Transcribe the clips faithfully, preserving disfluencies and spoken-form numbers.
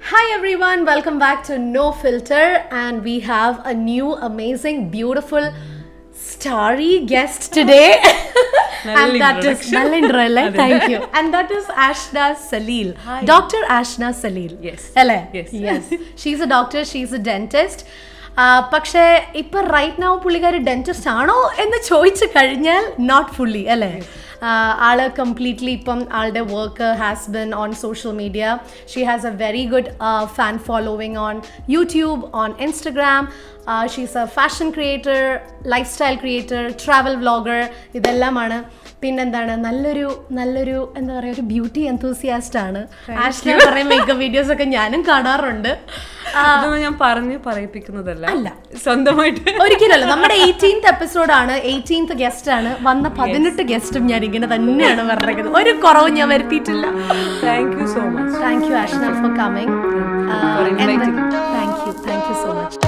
Hi everyone, welcome back to No Filter, and we have a new amazing beautiful starry guest today. And that is Nalindra, thank you. And that is Ashna Salil. Hi. Doctor Ashna Salil. Yes. Hello. Yes. Yes. She's a doctor, she's a dentist. പക്ഷേ ഇപ്പം right now പുള്ളിക്കാരി dentist ആണോ എന്ന് ചോദിച്ചു കഴിഞ്ഞാൽ not fully അല്ലേ. ആള് completely ഇപ്പം ആളുടെ work has been on social media. She has a very good fan following on YouTube, on Instagram. She's a fashion creator, lifestyle creator, travel vlogger, ഇതെല്ലാമാണ്. പിന്നെന്താണ്, നല്ലൊരു നല്ലൊരു എന്താ പറയുക, ഒരു ബ്യൂട്ടി എന്തൂസിയാസ്റ്റ് ആണ്. ആഷ്ന കുറേ മേക്കപ്പ് വീഡിയോസ് ഒക്കെ ഞാനും കാണാറുണ്ട്. ഞാൻ പറഞ്ഞു പറയിപ്പിക്കുന്നതല്ല, അല്ല സ്വന്തമായിട്ട് ഒരിക്കലല്ല. നമ്മുടെ എയ്റ്റീൻത് എപ്പിസോഡാണ്, എയ്റ്റീൻത് ഗസ്റ്റ് ആണ്. വന്ന പതിനെട്ട് ഗസ്റ്റും ഞാൻ ഇങ്ങനെ തന്നെയാണ് പറഞ്ഞത്, ഒരു കുറവും ഞാൻ വരുത്തിയിട്ടില്ല. Thank you so much. Thank you Ashna for coming. Thank you thank you so much.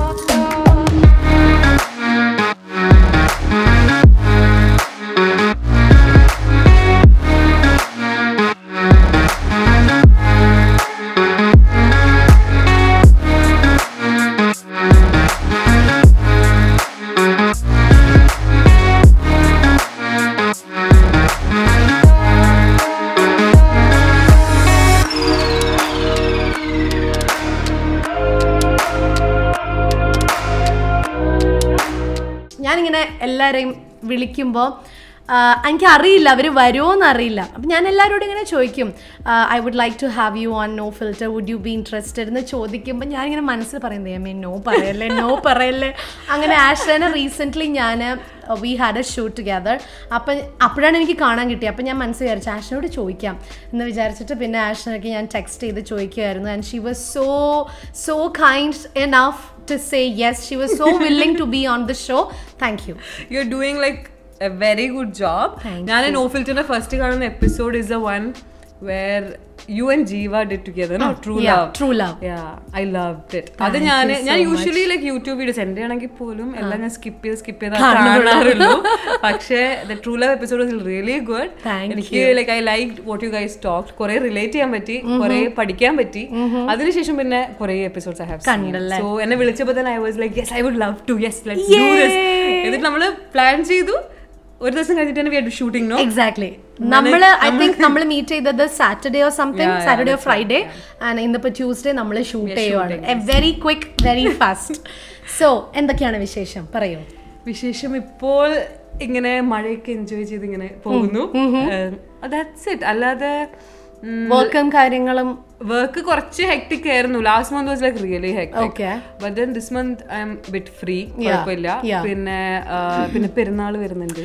ഞാനിങ്ങനെ എല്ലാവരെയും വിളിക്കുമ്പോൾ എനിക്കറിയില്ല അവർ വരുമോ എന്നറിയില്ല. അപ്പം ഞാൻ എല്ലാവരോടും ഇങ്ങനെ ചോദിക്കും, I would like to have you on No Filter, would you be interested എന്ന് ചോദിക്കുമ്പോൾ ഞാനിങ്ങനെ മനസ്സിൽ പറയുന്നത് ഏമേ നോ പറയല്ലേ നോ പറയല്ലേ. അങ്ങനെ ആഷ്നെ റീസെൻ്റ്ലി ഞാൻ we had a shoot together. അപ്പം അപ്പോഴാണ് എനിക്ക് കാണാൻ കിട്ടിയത്. അപ്പം ഞാൻ മനസ്സിൽ വിചാരിച്ചു ആഷ്നോട് ചോദിക്കാം എന്ന് വിചാരിച്ചിട്ട് പിന്നെ ആഷ്നയ്ക്ക് ഞാൻ ടെക്സ്റ്റ് ചെയ്ത് ചോദിക്കുമായിരുന്നു. And she was so so kind enough to say yes. She was so willing to be on the show. Thank you. You're doing like a very good job. ഞാൻ No Filter ഫസ്റ്റ് കാണുന്ന episode is the one where you and Jeeva did together, no? True yeah, Love. True Love. Yeah, I loved it. അത് ഞാൻ ഞാൻ usually like YouTube videos എൻ്റെ ആണെങ്കിൽ പോലും എല്ലാം ഞാൻ സ്കിപ്പ് ചെയ്ത് സ്കിപ്പ് ചെയ്ത് കാണാറുള്ളൂ. പക്ഷേ the true love episode was really good. എനിക്ക് like I like what you guys talked. കുറെ റിലേറ്റ് ചെയ്യാൻ പറ്റി, കുറെ പഠിക്കാൻ പറ്റി. അതിനുശേഷം പിന്നെ കുറെ episodes I have seen. So എന്നെ വിളിച്ചപ്പോൾ തന്നെ I was like yes I would love to, yes let's do this. എന്നിട്ട് നമ്മൾ പ്ലാൻ ചെയ്തു. ഒരു ദിവസം കഴിഞ്ഞിട്ട് ഷൂട്ടിംഗ് നോ എക്സാക്ട്ലി. നമ്മള് ഐ തിങ്ക് നമ്മൾ മീറ്റ് ചെയ്തത് Saturday or something, Saturday or Friday. And ഇന്നിപ്പോ ട്യൂസ്ഡേ നമ്മൾ ഷൂട്ട് ചെയ്യുവാണ്. A very quick, very fast. So എന്തൊക്കെയാണ് വിശേഷം, പറയൂ. വിശേഷം ഇപ്പോൾ ഇങ്ങനെ മഴയൊക്കെ എൻജോയ് ചെയ്ത് ഇങ്ങനെ പോകുന്നു. That's it. അല്ലാതെ വർക്കും കാര്യങ്ങളും വർക്ക് കുറച്ച് ഹെക്ടിക് ആയിരുന്നു. Last month was like really hectic. But then this month I am bit free, കുഴപ്പമില്ല. പിന്നെ പിന്നെ പെരുന്നാൾ വരുന്നുണ്ട്,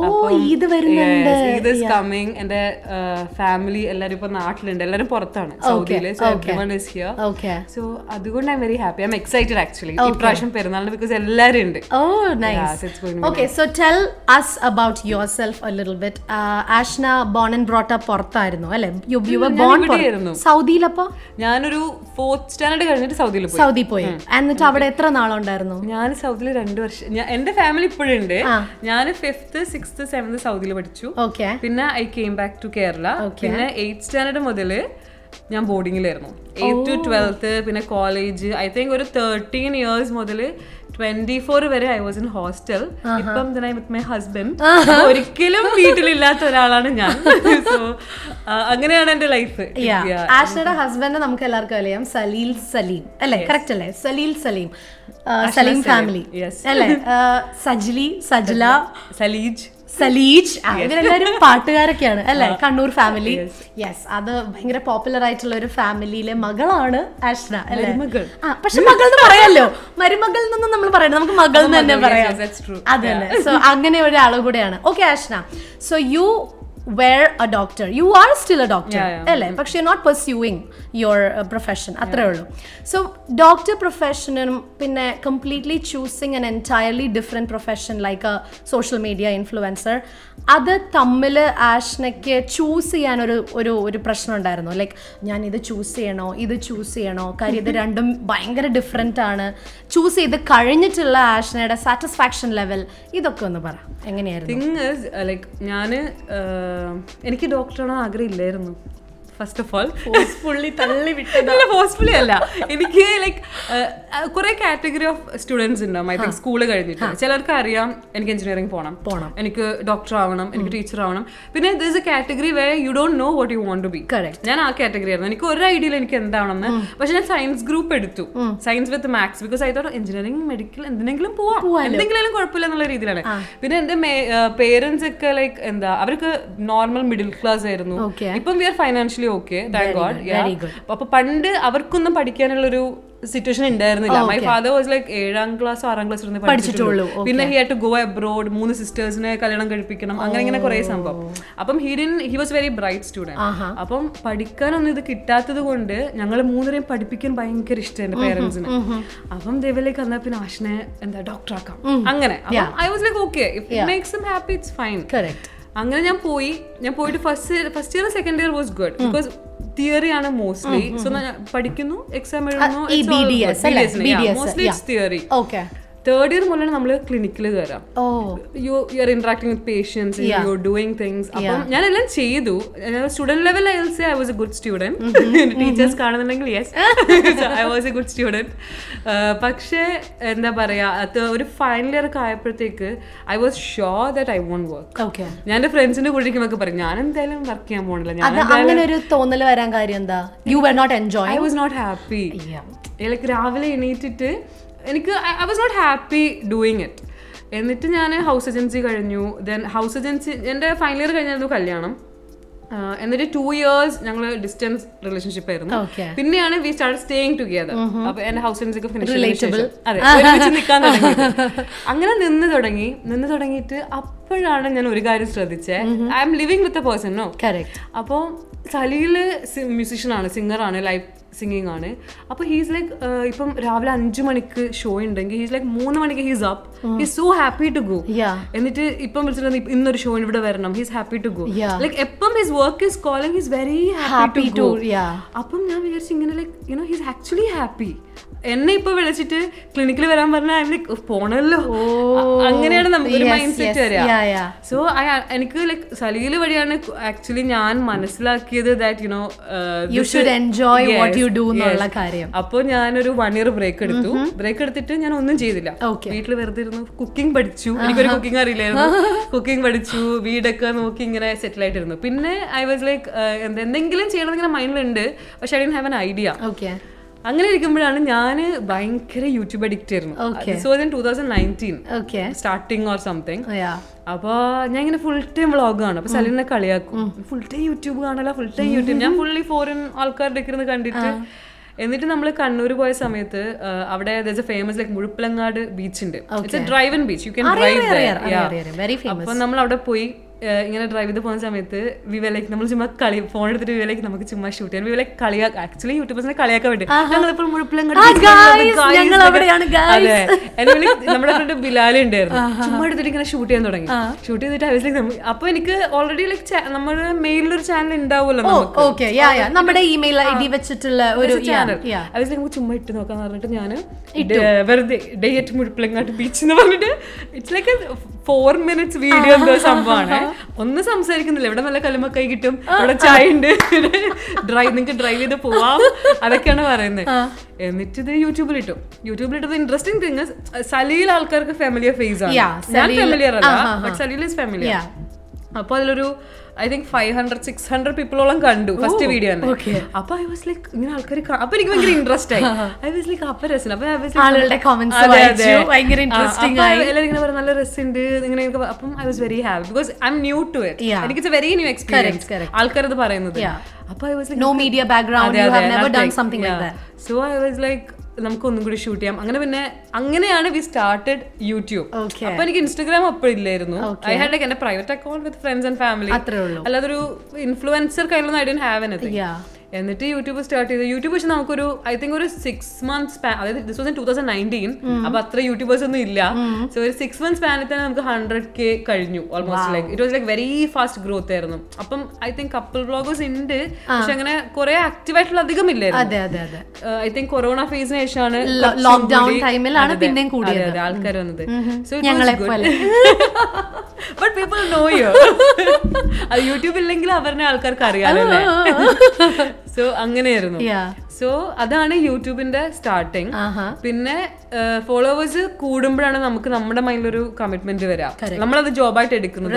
ഈദ് ഈസ് കമ്മിങ്. എന്റെ ഫാമിലി എല്ലാരും ഇപ്പൊ നാട്ടിലുണ്ട്, എല്ലാരും പുറത്താണ്, സൗദിയില്. So everyone is here. So അതുകൊണ്ട് I'm very happy. I'm excited actually ഇപ്രാവശ്യം പെരുന്നാളിന്, ബിക്കോസ് എല്ലാരും ഉണ്ട്. Oh nice. Okay, so tell us about yourself a little bit. Ashna born and brought up പുറത്തായിരുന്നു അല്ലേ? You were born Saudi. ഞാനൊരു fourth standard കഴിഞ്ഞിട്ട് സൗദിയിൽ പോയി. സൗദി പോയി. എന്നിട്ട് അവിടെ എത്ര നാളുണ്ടായിരുന്നു? ഞാൻ സൗദിയിൽ രണ്ടു വർഷം. എന്റെ ഫാമിലി ഇപ്പോഴുണ്ട്. ഞാൻ ഫിഫ്ത്ത് സിക്സ്ത് സെവൻത് സൗദിയിൽ പഠിച്ചു. പിന്നെ I came back to Kerala. പിന്നെ എയ്ത്ത് സ്റ്റാൻഡേർഡ് മുതല് ഞാൻ ബോർഡിങ്ങിലായിരുന്നു. എയ്ത്ത് ടു ട്വൽത്ത്, പിന്നെ കോളേജ്. ഐ തിങ്ക് ഒരു തേർട്ടീൻ ഇയേഴ്സ് മുതൽ ട്വന്റി ഫോർ വരെ ഐ വാസ് ഇൻ ഹോസ്റ്റൽ. ഇപ്പം വിത്ത് മൈ ഹസ്ബൻഡ്. ഒരിക്കലും വീട്ടിലില്ലാത്ത ഒരാളാണ് ഞാൻ. സോ അങ്ങനെയാണ് എന്റെ ലൈഫ്. ആഷ്നയുടെ ഹസ്ബൻഡ് നമുക്ക് എല്ലാവർക്കും അറിയാം, സലീൽ സലീം അല്ലേ? കറക്റ്റ് അല്ലേ? സലീൽ സലീം, സലീം ഫാമിലി അല്ലേ? സജ്ലി, സജ്ല, സലീജ്, സലീജ്, ഇവരെല്ലാരും പാട്ടുകാരൊക്കെയാണ് അല്ലെ? കണ്ണൂർ ഫാമിലി. യെസ്, അത് ഭയങ്കര പോപ്പുലർ ആയിട്ടുള്ള ഒരു ഫാമിലിയിലെ മകളാണ് ആഷ്ന അല്ലേ? ആ, പക്ഷെ മകൾ എന്ന് പറയാലോ, മരുമകൾ എന്നൊന്നും നമ്മൾ പറയണം, നമുക്ക് മകൾ എന്ന് തന്നെ പറയാം. അതന്നെ. സോ അങ്ങനെ ഒരാളും കൂടെയാണ്. Okay Ashna, so you were a doctor. You are still a doctor, alle? But you're not pursuing your uh, profession. Atre ullu. So doctor profession pinne completely choosing an entirely different profession like a social media influencer. അത് തമ്മിൽ ആഷ്നയ്ക്ക് choose ചെയ്യാൻ ഒരു ഒരു ഒരു പ്രശ്നം ഉണ്ടായിരുന്നു. Like ഞാൻ ഇത് ചൂസ് ചെയ്യണോ ഇത് ചൂസ് ചെയ്യണോ? കാര്യം ഇത് രണ്ടും ഭയങ്കര ഡിഫറെൻ്റ് ആണ്. ചൂസ് ചെയ്ത് കഴിഞ്ഞിട്ടുള്ള ആഷ്നയുടെ സാറ്റിസ്ഫാക്ഷൻ ലെവൽ ഇതൊക്കെ ഒന്ന് പറ, എങ്ങനെയായിരുന്നു? തിങ് ഈസ് ലൈക്ക് ഞാൻ എനിക്ക് ഡോക്ടറാണോ ആഗ്രഹമില്ലായിരുന്നു ഫസ്റ്റ് ഓഫ് ഓൾ ഫോഴ്സ്ഫുള്ളി തള്ളി വിട്ടത് ഫോഴ്സ്ഫുള്ളി അല്ല, എനിക്ക് ലൈക്ക് കുറെ കാറ്റഗറി ഓഫ് സ്റ്റുഡൻസ് ഉണ്ടാവും. ഐ തിങ്ക് സ്കൂള് കഴിഞ്ഞിട്ട് ചിലർക്ക് അറിയാം എനിക്ക് എഞ്ചിനീയറിംഗ് പോകണം, പോകണം എനിക്ക് ഡോക്ടർ ആവണം, എനിക്ക് ടീച്ചർ ആവണം. പിന്നെ this a category way you don't know what you want to be. ഞാൻ ആ കാറ്റഗറി ആയിരുന്നു. എനിക്ക് ഒരു ഐഡിയയിൽ എനിക്ക് എന്താണെന്ന്. പക്ഷെ ഞാൻ സയൻസ് ഗ്രൂപ്പ് എടുത്തു, science with maths, because I thought engineering medical എന്തിനെങ്കിലും പോവാം, എന്തെങ്കിലും കുഴപ്പമില്ല എന്നുള്ള രീതിയിലാണ്. പിന്നെ എന്റെ പേരൻസ് ഒക്കെ ലൈക്ക് എന്താ അവർക്ക് നോർമൽ മിഡിൽ ക്ലാസ് ആയിരുന്നു. ഇപ്പം we are financially okay, thank God. അപ്പൊ പണ്ട് അവർക്കൊന്നും പഠിക്കാനുള്ളൊരു സിറ്റുവേഷൻ ഉണ്ടായിരുന്നില്ല. മൈ ഫാദർ വാസ് ലൈക്ക് ഏഴാം ക്ലാസ് ആറാം ക്ലാസ് ഇരുന്ന് പഠിച്ചിട്ടുള്ളൂ. പിന്നെ he had to go abroad, മൂന്ന് സിസ്റ്റേഴ്സിനെ കല്യാണം കഴിപ്പിക്കണം, അങ്ങനെ ഇങ്ങനെ കുറെ സംഭവം. അപ്പം he didn't he was very bright student. അപ്പം പഠിക്കാനൊന്നും ഇത് കിട്ടാത്തത് കൊണ്ട് ഞങ്ങൾ മൂന്നുപേരെയും പഠിപ്പിക്കാൻ ഭയങ്കര ഇഷ്ടം എന്റെ പേരൻസിന്. അപ്പം ദേവലേക്ക് വന്നാൽ പിന്നെ ആഷിനെ എന്താ ഡോക്ടർ ആക്കാം അങ്ങനെ. I was like okay, if it makes him happy it's fine. അങ്ങനെ ഞാൻ പോയി ഞാൻ പോയിട്ട് first first year second year was good, because theory ആണ് മോസ്റ്റ്ലി. സോ പഠിക്കുന്നു, എക്സാം എഴുതുന്നു, mostly it's theory. Third year മുതലാണ് നമ്മൾ ക്ലിനിക്കിൽ കയറാം. You you are interacting with patients, you are doing things. അപ്പം ഞാനെല്ലാം ചെയ്തു. Student level I will say I was a good student. Teachers കാണുന്നുണ്ടെങ്കിൽ yes, I was a good student. പക്ഷേ എന്താ പറയാ, അത് ഒരു ഫൈനൽ ഇയർ ഒക്കെ ആയപ്പോഴത്തേക്ക് I was sure that I won't work. ഞാൻ എന്റെ ഫ്രണ്ട്സിന്റെ കൂടെ ഇരിക്കുമ്പോൾ പറയും ഞാൻ എന്തായാലും വർക്ക് ചെയ്യാൻ പോകണില്ല. I was not happy. Like രാവിലെ എണീറ്റിട്ട് എനിക്ക് I was not happy doing it. എന്നിട്ട് ഞാൻ ഹൗസ് ഏജൻസി കഴിഞ്ഞു. ദെൻ ഹൗസ് ഏജൻസി എൻ്റെ ഫൈനൽ ഇയർ കഴിഞ്ഞായിരുന്നു കല്യാണം. എന്നിട്ട് ടു ഇയേഴ്സ് ഞങ്ങൾ ഡിസ്റ്റൻസ് റിലേഷൻഷിപ്പ് ആയിരുന്നു. പിന്നെയാണ് വി സ്റ്റാർട്ട് സ്റ്റേയിങ് ടുഗദർ. അപ്പൊ എന്റെ ഹൗസ് ഏജൻസി ഒക്കെ ഫിനിഷ് നിൽക്കാൻ തുടങ്ങി. അങ്ങനെ നിന്ന് തുടങ്ങി നിന്ന് തുടങ്ങിയിട്ട് അപ്പോഴാണ് ഞാൻ ഒരു കാര്യം ശ്രദ്ധിച്ചത്. I'm living with a person. No, അപ്പോൾ സലീല് മ്യൂസിഷ്യൻ ആണ്, സിംഗർ ആണ്, ലൈവ് സിംഗിങ് ആണ്. അപ്പോൾ ഹീസ് ലൈക്ക് ഇപ്പം രാവിലെ അഞ്ചു മണിക്ക് ഷോ ഉണ്ടെങ്കിൽ ഹീസ് ലൈക്ക് മൂന്ന് മണിക്ക് he's up, he's so happy to go. എന്നിട്ട് ഇപ്പം വിളിച്ചിട്ട് ഇന്നൊരു ഷോ ഇവിടെ വരണം, he's happy to go. Like എപ്പം his work is calling, he's very happy to go. അപ്പം ഞാൻ വിചാരിച്ചു ഇങ്ങനെ like you know he's actually happy. എന്നെ ഇപ്പൊ വിളിച്ചിട്ട് ക്ലിനിക്കിൽ വരാൻ പറഞ്ഞാൽ പോണല്ലോ, അങ്ങനെയാണ് നമുക്ക് ഒരു മൈൻഡ് സെറ്റ് വരിക. സോ എനിക്ക് ലൈക്ക് സലീല് വഴിയാണ് ആക്ച്വലി ഞാൻ മനസ്സിലാക്കിയത് that you know you should enjoy what you do എന്നുള്ള കാര്യം. അപ്പോൾ ഞാനൊരു വൺ ഇയർ ബ്രേക്ക് എടുത്തു. ബ്രേക്ക് എടുത്തിട്ട് ഞാൻ ഒന്നും ചെയ്തില്ല, വീട്ടിൽ വെറുതെ ഇരുന്നു. കുക്കിംഗ് പഠിച്ചു, എനിക്കൊരു കുക്കിംഗ് അറിയില്ലായിരുന്നു. കുക്കിംഗ് പഠിച്ചു, വീടൊക്കെ നോക്കി ഇങ്ങനെ സെറ്റിൽ ആയിട്ടിരുന്നു. പിന്നെ ഐ വാസ് ലൈക്ക് എന്തെങ്കിലും ചെയ്യണമെന്നിങ്ങനെ മൈൻഡിലുണ്ട്, പക്ഷെ I didn't have an idea. അങ്ങനെ ഇരിക്കുമ്പോഴാണ് ഞാൻ ഭയങ്കര യൂട്യൂബ് അഡിക്റ്റ് ആയിരുന്നു. So in two thousand nineteen starting or something. അപ്പോൾ ഞാൻ ഇങ്ങനെ ഫുൾ ടൈം വ്ളോഗ് കാണും. അപ്പോൾ സലീലിനെ കളിയാക്കും, ഫുൾ ടൈം യൂട്യൂബ് കാണല, ഫുൾ ടൈം യൂട്യൂബ്. ഞാൻ ഫുള്ളി ഫോറിൻ ആൾക്കാരുടെ ഒക്കെ ഇരുന്ന് കണ്ടിട്ട്. എന്നിട്ട് നമ്മൾ കണ്ണൂർ പോയ സമയത്ത് അവിടെ ഫേമസ് ലൈക്ക് മുഴുപ്പിലങ്ങാട് ബീച്ച് ഉണ്ട്. It's a drive in beach, you can drive there. അപ്പോൾ നമ്മൾ അവിടെ പോയി ഇങ്ങനെ ഡ്രൈവ് ചെയ്ത് പോകുന്ന സമയത്ത് വിവേലേക്ക് നമ്മൾ ചുമ്മാ കളി ഫോൺ എടുത്തിട്ട് വിവേലേക്ക് നമുക്ക് ചുമ്മാ ഷൂട്ട് ചെയ്യാൻ. വിവേലേക്ക് കളിയാ ആക്ച്വലി യൂട്യൂബേഴ്സിനെ കളിയാക്കാൻ വേണ്ടി ഞങ്ങളിപ്പോൾ മുഴുപ്പിലങ്ങാട് നമ്മുടെ ഫ്രണ്ട് ബിലാലി ഉണ്ടായിരുന്നു. ചുമ്മാ എടുത്തിട്ട് ഇങ്ങനെ ഷൂട്ട് ചെയ്യാൻ തുടങ്ങി. ഷൂട്ട് ചെയ്തിട്ട് ആവശ്യം അപ്പൊ എനിക്ക് ഓൾറെഡി ലൈക്ക് നമ്മുടെ മെയിലൊരു ചാനൽ ഉണ്ടാവുമല്ലോ നമ്മുടെ ഇമെയിൽ ഐ ഡി വെച്ചിട്ടുള്ള ഒരു ചാനൽ. ആവശ്യം നമുക്ക് ചുമ്മാ ഇട്ട് നോക്കാന്ന് പറഞ്ഞിട്ട് ഞാൻ വെറുതെ ഡേ അറ്റ് മുഴുപ്പിലങ്ങാട് ബീച്ച് എന്ന് പറഞ്ഞിട്ട് it's like four minutes video എന്തോ സംഭവമാണ്. ഒന്നും സംസാരിക്കുന്നില്ല, ഇവിടെ നല്ല കല്ലുമക്കായി കിട്ടും, ഇവിടെ ചായ ഉണ്ട്, ഡ്രൈവ് നിങ്ങൾക്ക് ഡ്രൈവ് ചെയ്ത് പോവാം, അതൊക്കെയാണ് പറയുന്നത്. എന്നിട്ട് ഇത് യൂട്യൂബിൽ ഇട്ടു. യൂട്യൂബിൽ ഇട്ടത് ഇൻട്രസ്റ്റിംഗ് തിങ് സലീൽ ആൾക്കാർക്ക് ഫാമിലിയർ ഫേസ് ആണ്. ഞാൻ ഫാമിലിയർ അല്ല, ബട്ട് സലീൽ ഈസ് ഫാമിലിയർ. അപ്പൊ അതിലൊരു I think five hundred six hundred പീപ്പിളോളം കണ്ടു ഫസ്റ്റ് വീഡിയോ തന്നെ. അപ്പൊ ഐ വാസ് ലൈക്ക് ഇങ്ങനെ ആൾക്കാർ, അപ്പൊ എനിക്ക് ഭയങ്കര ഇൻട്രസ്റ്റ് ആയി. ഐ വാസ് ലൈക്ക് അപ്പൊ രസം. അപ്പൊ എല്ലാവരും ഇങ്ങനെ പറഞ്ഞ നല്ല രസമുണ്ട് ഇങ്ങനെ. അപ്പം I was very happy because I'm new to it. എനിക്ക് it's a very new experience ആൾക്കാർ ഇത് പറയുന്നത്. അപ്പൊ I was like no media background, you have never done something like that. So I was like നമുക്ക് ഒന്നും കൂടി shoot ചെയ്യാം. അങ്ങനെ പിന്നെ അങ്ങനെയാണ് വി സ്റ്റാർട്ടഡ് യൂട്യൂബ്. അപ്പൊ എനിക്ക് ഇൻസ്റ്റാഗ്രാം അപ്പോഴും ഇല്ലായിരുന്നു. ഐ ഹാഡ് ലൈക്ക് എന്റെ private account with friends and family, അല്ലാതെ ഒരു ഇൻഫ്ലുവൻസർ കയ്യിലൊന്നും ഐ ഡിഡ്ന്റ് ഹാവ് എനിത്തിങ്. എന്നിട്ട് യൂട്യൂബ് സ്റ്റാർട്ട് ചെയ്തു. യൂട്യൂബ് വെച്ച് നമുക്കൊരു ഐ തിങ്ക് ഒരു സിക്സ് മന്ത്സ് സ്പാൻ, അതായത് this was in two thousand nineteen, അപ്പൊ അത്ര യൂട്യൂബേഴ്സ് ഒന്നും ഇല്ല. സോ ഒരു സിക്സ് മന്ത്സ് സ്പാനിൽ തന്നെ നമുക്ക് ഹൺഡ്രഡ് കെ കഴിഞ്ഞു almost. Like it was like very fast growth ആയിരുന്നു. അപ്പം ഐ തിങ്ക് കപ്പിൾ വ്ളോഗേഴ്സ് ഉണ്ട്, പക്ഷെ അങ്ങനെ കുറെ ആക്റ്റീവ് ആയിട്ടുള്ള അധികം ഇല്ലായിരുന്നു. ഐ തിങ്ക് കൊറോണ ഫേസിന് ശേഷമാണ് ലോക്ക്ഡൌൺ ടൈമിലാണ് പിന്നെയും കൂടിയത് ആൾക്കാർ വന്നത്. So but people know you. അത് യൂട്യൂബ് ഇല്ലെങ്കിൽ അവരുടെ ആൾക്കാർക്ക് അറിയാമല്ലേ. സോ അങ്ങനെയായിരുന്നു. സോ അതാണ് യൂട്യൂബിന്റെ സ്റ്റാർട്ടിങ്. പിന്നെ ഫോളോവേഴ്സ് കൂടുമ്പോഴാണ് നമുക്ക് നമ്മുടെ മൈൻഡിലൊരു കമ്മിറ്റ്മെന്റ് വരാം, നമ്മളത് ജോബായിട്ട് എടുക്കുന്നത്.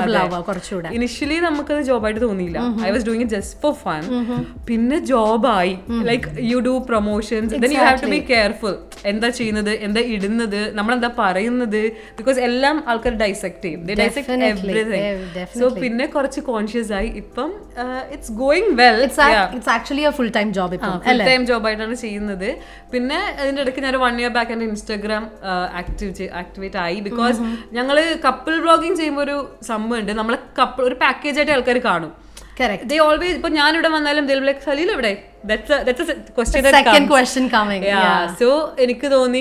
ഇനിഷ്യലി നമുക്കത് ജോബായിട്ട് തോന്നിയില്ല. I was doing it just for fun. പിന്നെ ജോബായി, like you do promotions, then you have to be careful. എന്താ ചെയ്യുന്നത്, എന്താ ഇടുന്നത്, നമ്മളെന്താ പറയുന്നത്, ബിക്കോസ് എല്ലാം ആൾക്കാർ ഡൈസെക്ട് ചെയ്യും. ദേ ഡൈസെക്ട് എവരിതിങ്. സോ പിന്നെ കുറച്ച് കോൺഷ്യസ് ആയി. ഇപ്പം it's going well. It's actually a full time job, full time ജോബായിട്ടാണ് ചെയ്യുന്നത്. പിന്നെ അതിന്റെ ഇടയ്ക്ക് ഞാൻ വൺ ഇയർ ബാക്ക് എന്റെ ഇൻസ്റ്റാഗ്രാം ആക്റ്റീവ് ആക്ടിവേറ്റ് ആയി. ബിക്കോസ് ഞങ്ങള് കപ്പിൾ വ്ളോഗിങ് ചെയ്യുമ്പോൾ ഒരു സംഭവം ഉണ്ട്, നമ്മളെ കപ്പിൾ ഒരു പാക്കേജ് ആയിട്ട് ആൾക്കാർ കാണും. They always, ഇപ്പൊ ഞാൻ ഇവിടെ വന്നാലും they'll be like സലീൽ എവിടെ, that's a that's a question that comes. Second question coming. Yeah. yeah. So എനിക്ക് തോന്നി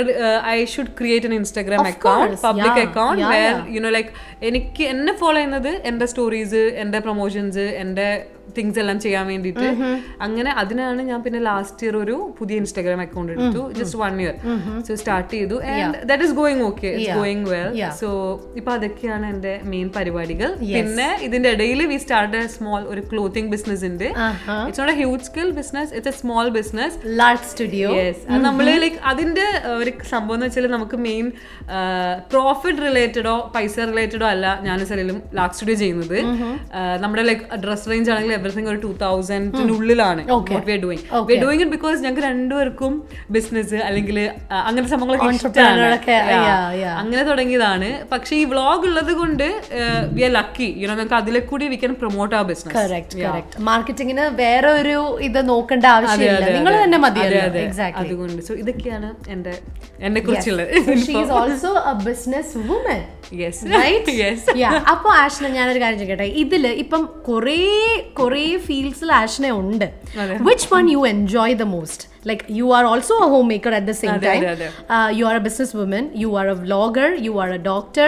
I should create an Instagram account, public yeah. account yeah, where yeah. you know like എനിക്ക് എന്നെ follow ചെയ്യുന്നത് എന്റെ stories, എന്റെ promotions, എന്റെ things എല്ലാം ചെയ്യാൻ വേണ്ടിയിട്ട്. അങ്ങനെ അതിനാണ് ഞാൻ പിന്നെ ലാസ്റ്റ് ഇയർ ഒരു പുതിയ ഇൻസ്റ്റാഗ്രാം അക്കൗണ്ട് എടുത്തു. Just one year so start ചെയ്തു. And that is going okay, it's going well. So ഇപ്പൊ അതൊക്കെയാണ് എന്റെ മെയിൻ പരിപാടികൾ. പിന്നെ ഇതിന്റെ ഇടയിൽ വി സ്റ്റാർട്ട് എ സ്മോൾ ഒരു ക്ലോത്തിങ് ബിസിനസ് ഉണ്ട്. It's not a huge scale business, it's a small business. Large studio. Yes. നമ്മള് ലൈക്ക് അതിന്റെ ഒരു സംഭവം എന്ന് വെച്ചാൽ നമുക്ക് മെയിൻ പ്രോഫിറ്റ് റിലേറ്റഡോ പൈസ റിലേറ്റഡോ അല്ല ഞാൻ സലീലും ലാർജ് സ്റ്റുഡിയോ ചെയ്യുന്നത്. നമ്മുടെ ലൈക്ക് ഡ്രസ് റേഞ്ച് ആണെങ്കിൽ everything ഒരു ടൂ തൗസൻഡിനുള്ളിലാണ് what we are doing. Okay. We are doing it because ഞങ്ങൾക്ക് രണ്ടുപേർക്കും ബിസിനസ് അല്ലെങ്കിൽ അങ്ങനത്തെ സംഭവങ്ങളൊക്കെ ഇഷ്ടമാണ്. അങ്ങനെ തുടങ്ങിയതാണ്. പക്ഷെ ഈ വ്ളോഗ് ഉള്ളത് കൊണ്ട് we are lucky, you know, നമുക്ക് അതിലെ കൂടി we can promote our business. Correct correct. മാർക്കറ്റിംഗിന് വേറെ ഒരു ഇത് നോക്കേണ്ട ആവശ്യമില്ല, നിങ്ങൾ തന്നെ മതിയല്ലോ. എക്സാക്ട്ലി. അതുകൊണ്ട് സോ ഇതൊക്കെയാണ് എന്റെ എന്നെ കുറിച്ചുള്ളത്. She is also a business woman. Yes right. Yes. Yeah. അപ്പോൾ ആഷ്ന, ഞാനൊരു കാര്യം ചോദിക്കട്ടെ, ഇതില് ഇപ്പം കുറേ കുറേ ഫീൽഡ്സിൽ ആഷ്ന ഉണ്ട്. Which one you enjoy the most? Like you are also a homemaker at the same time. Uh, you are a businesswoman, you are a vlogger, you are a doctor.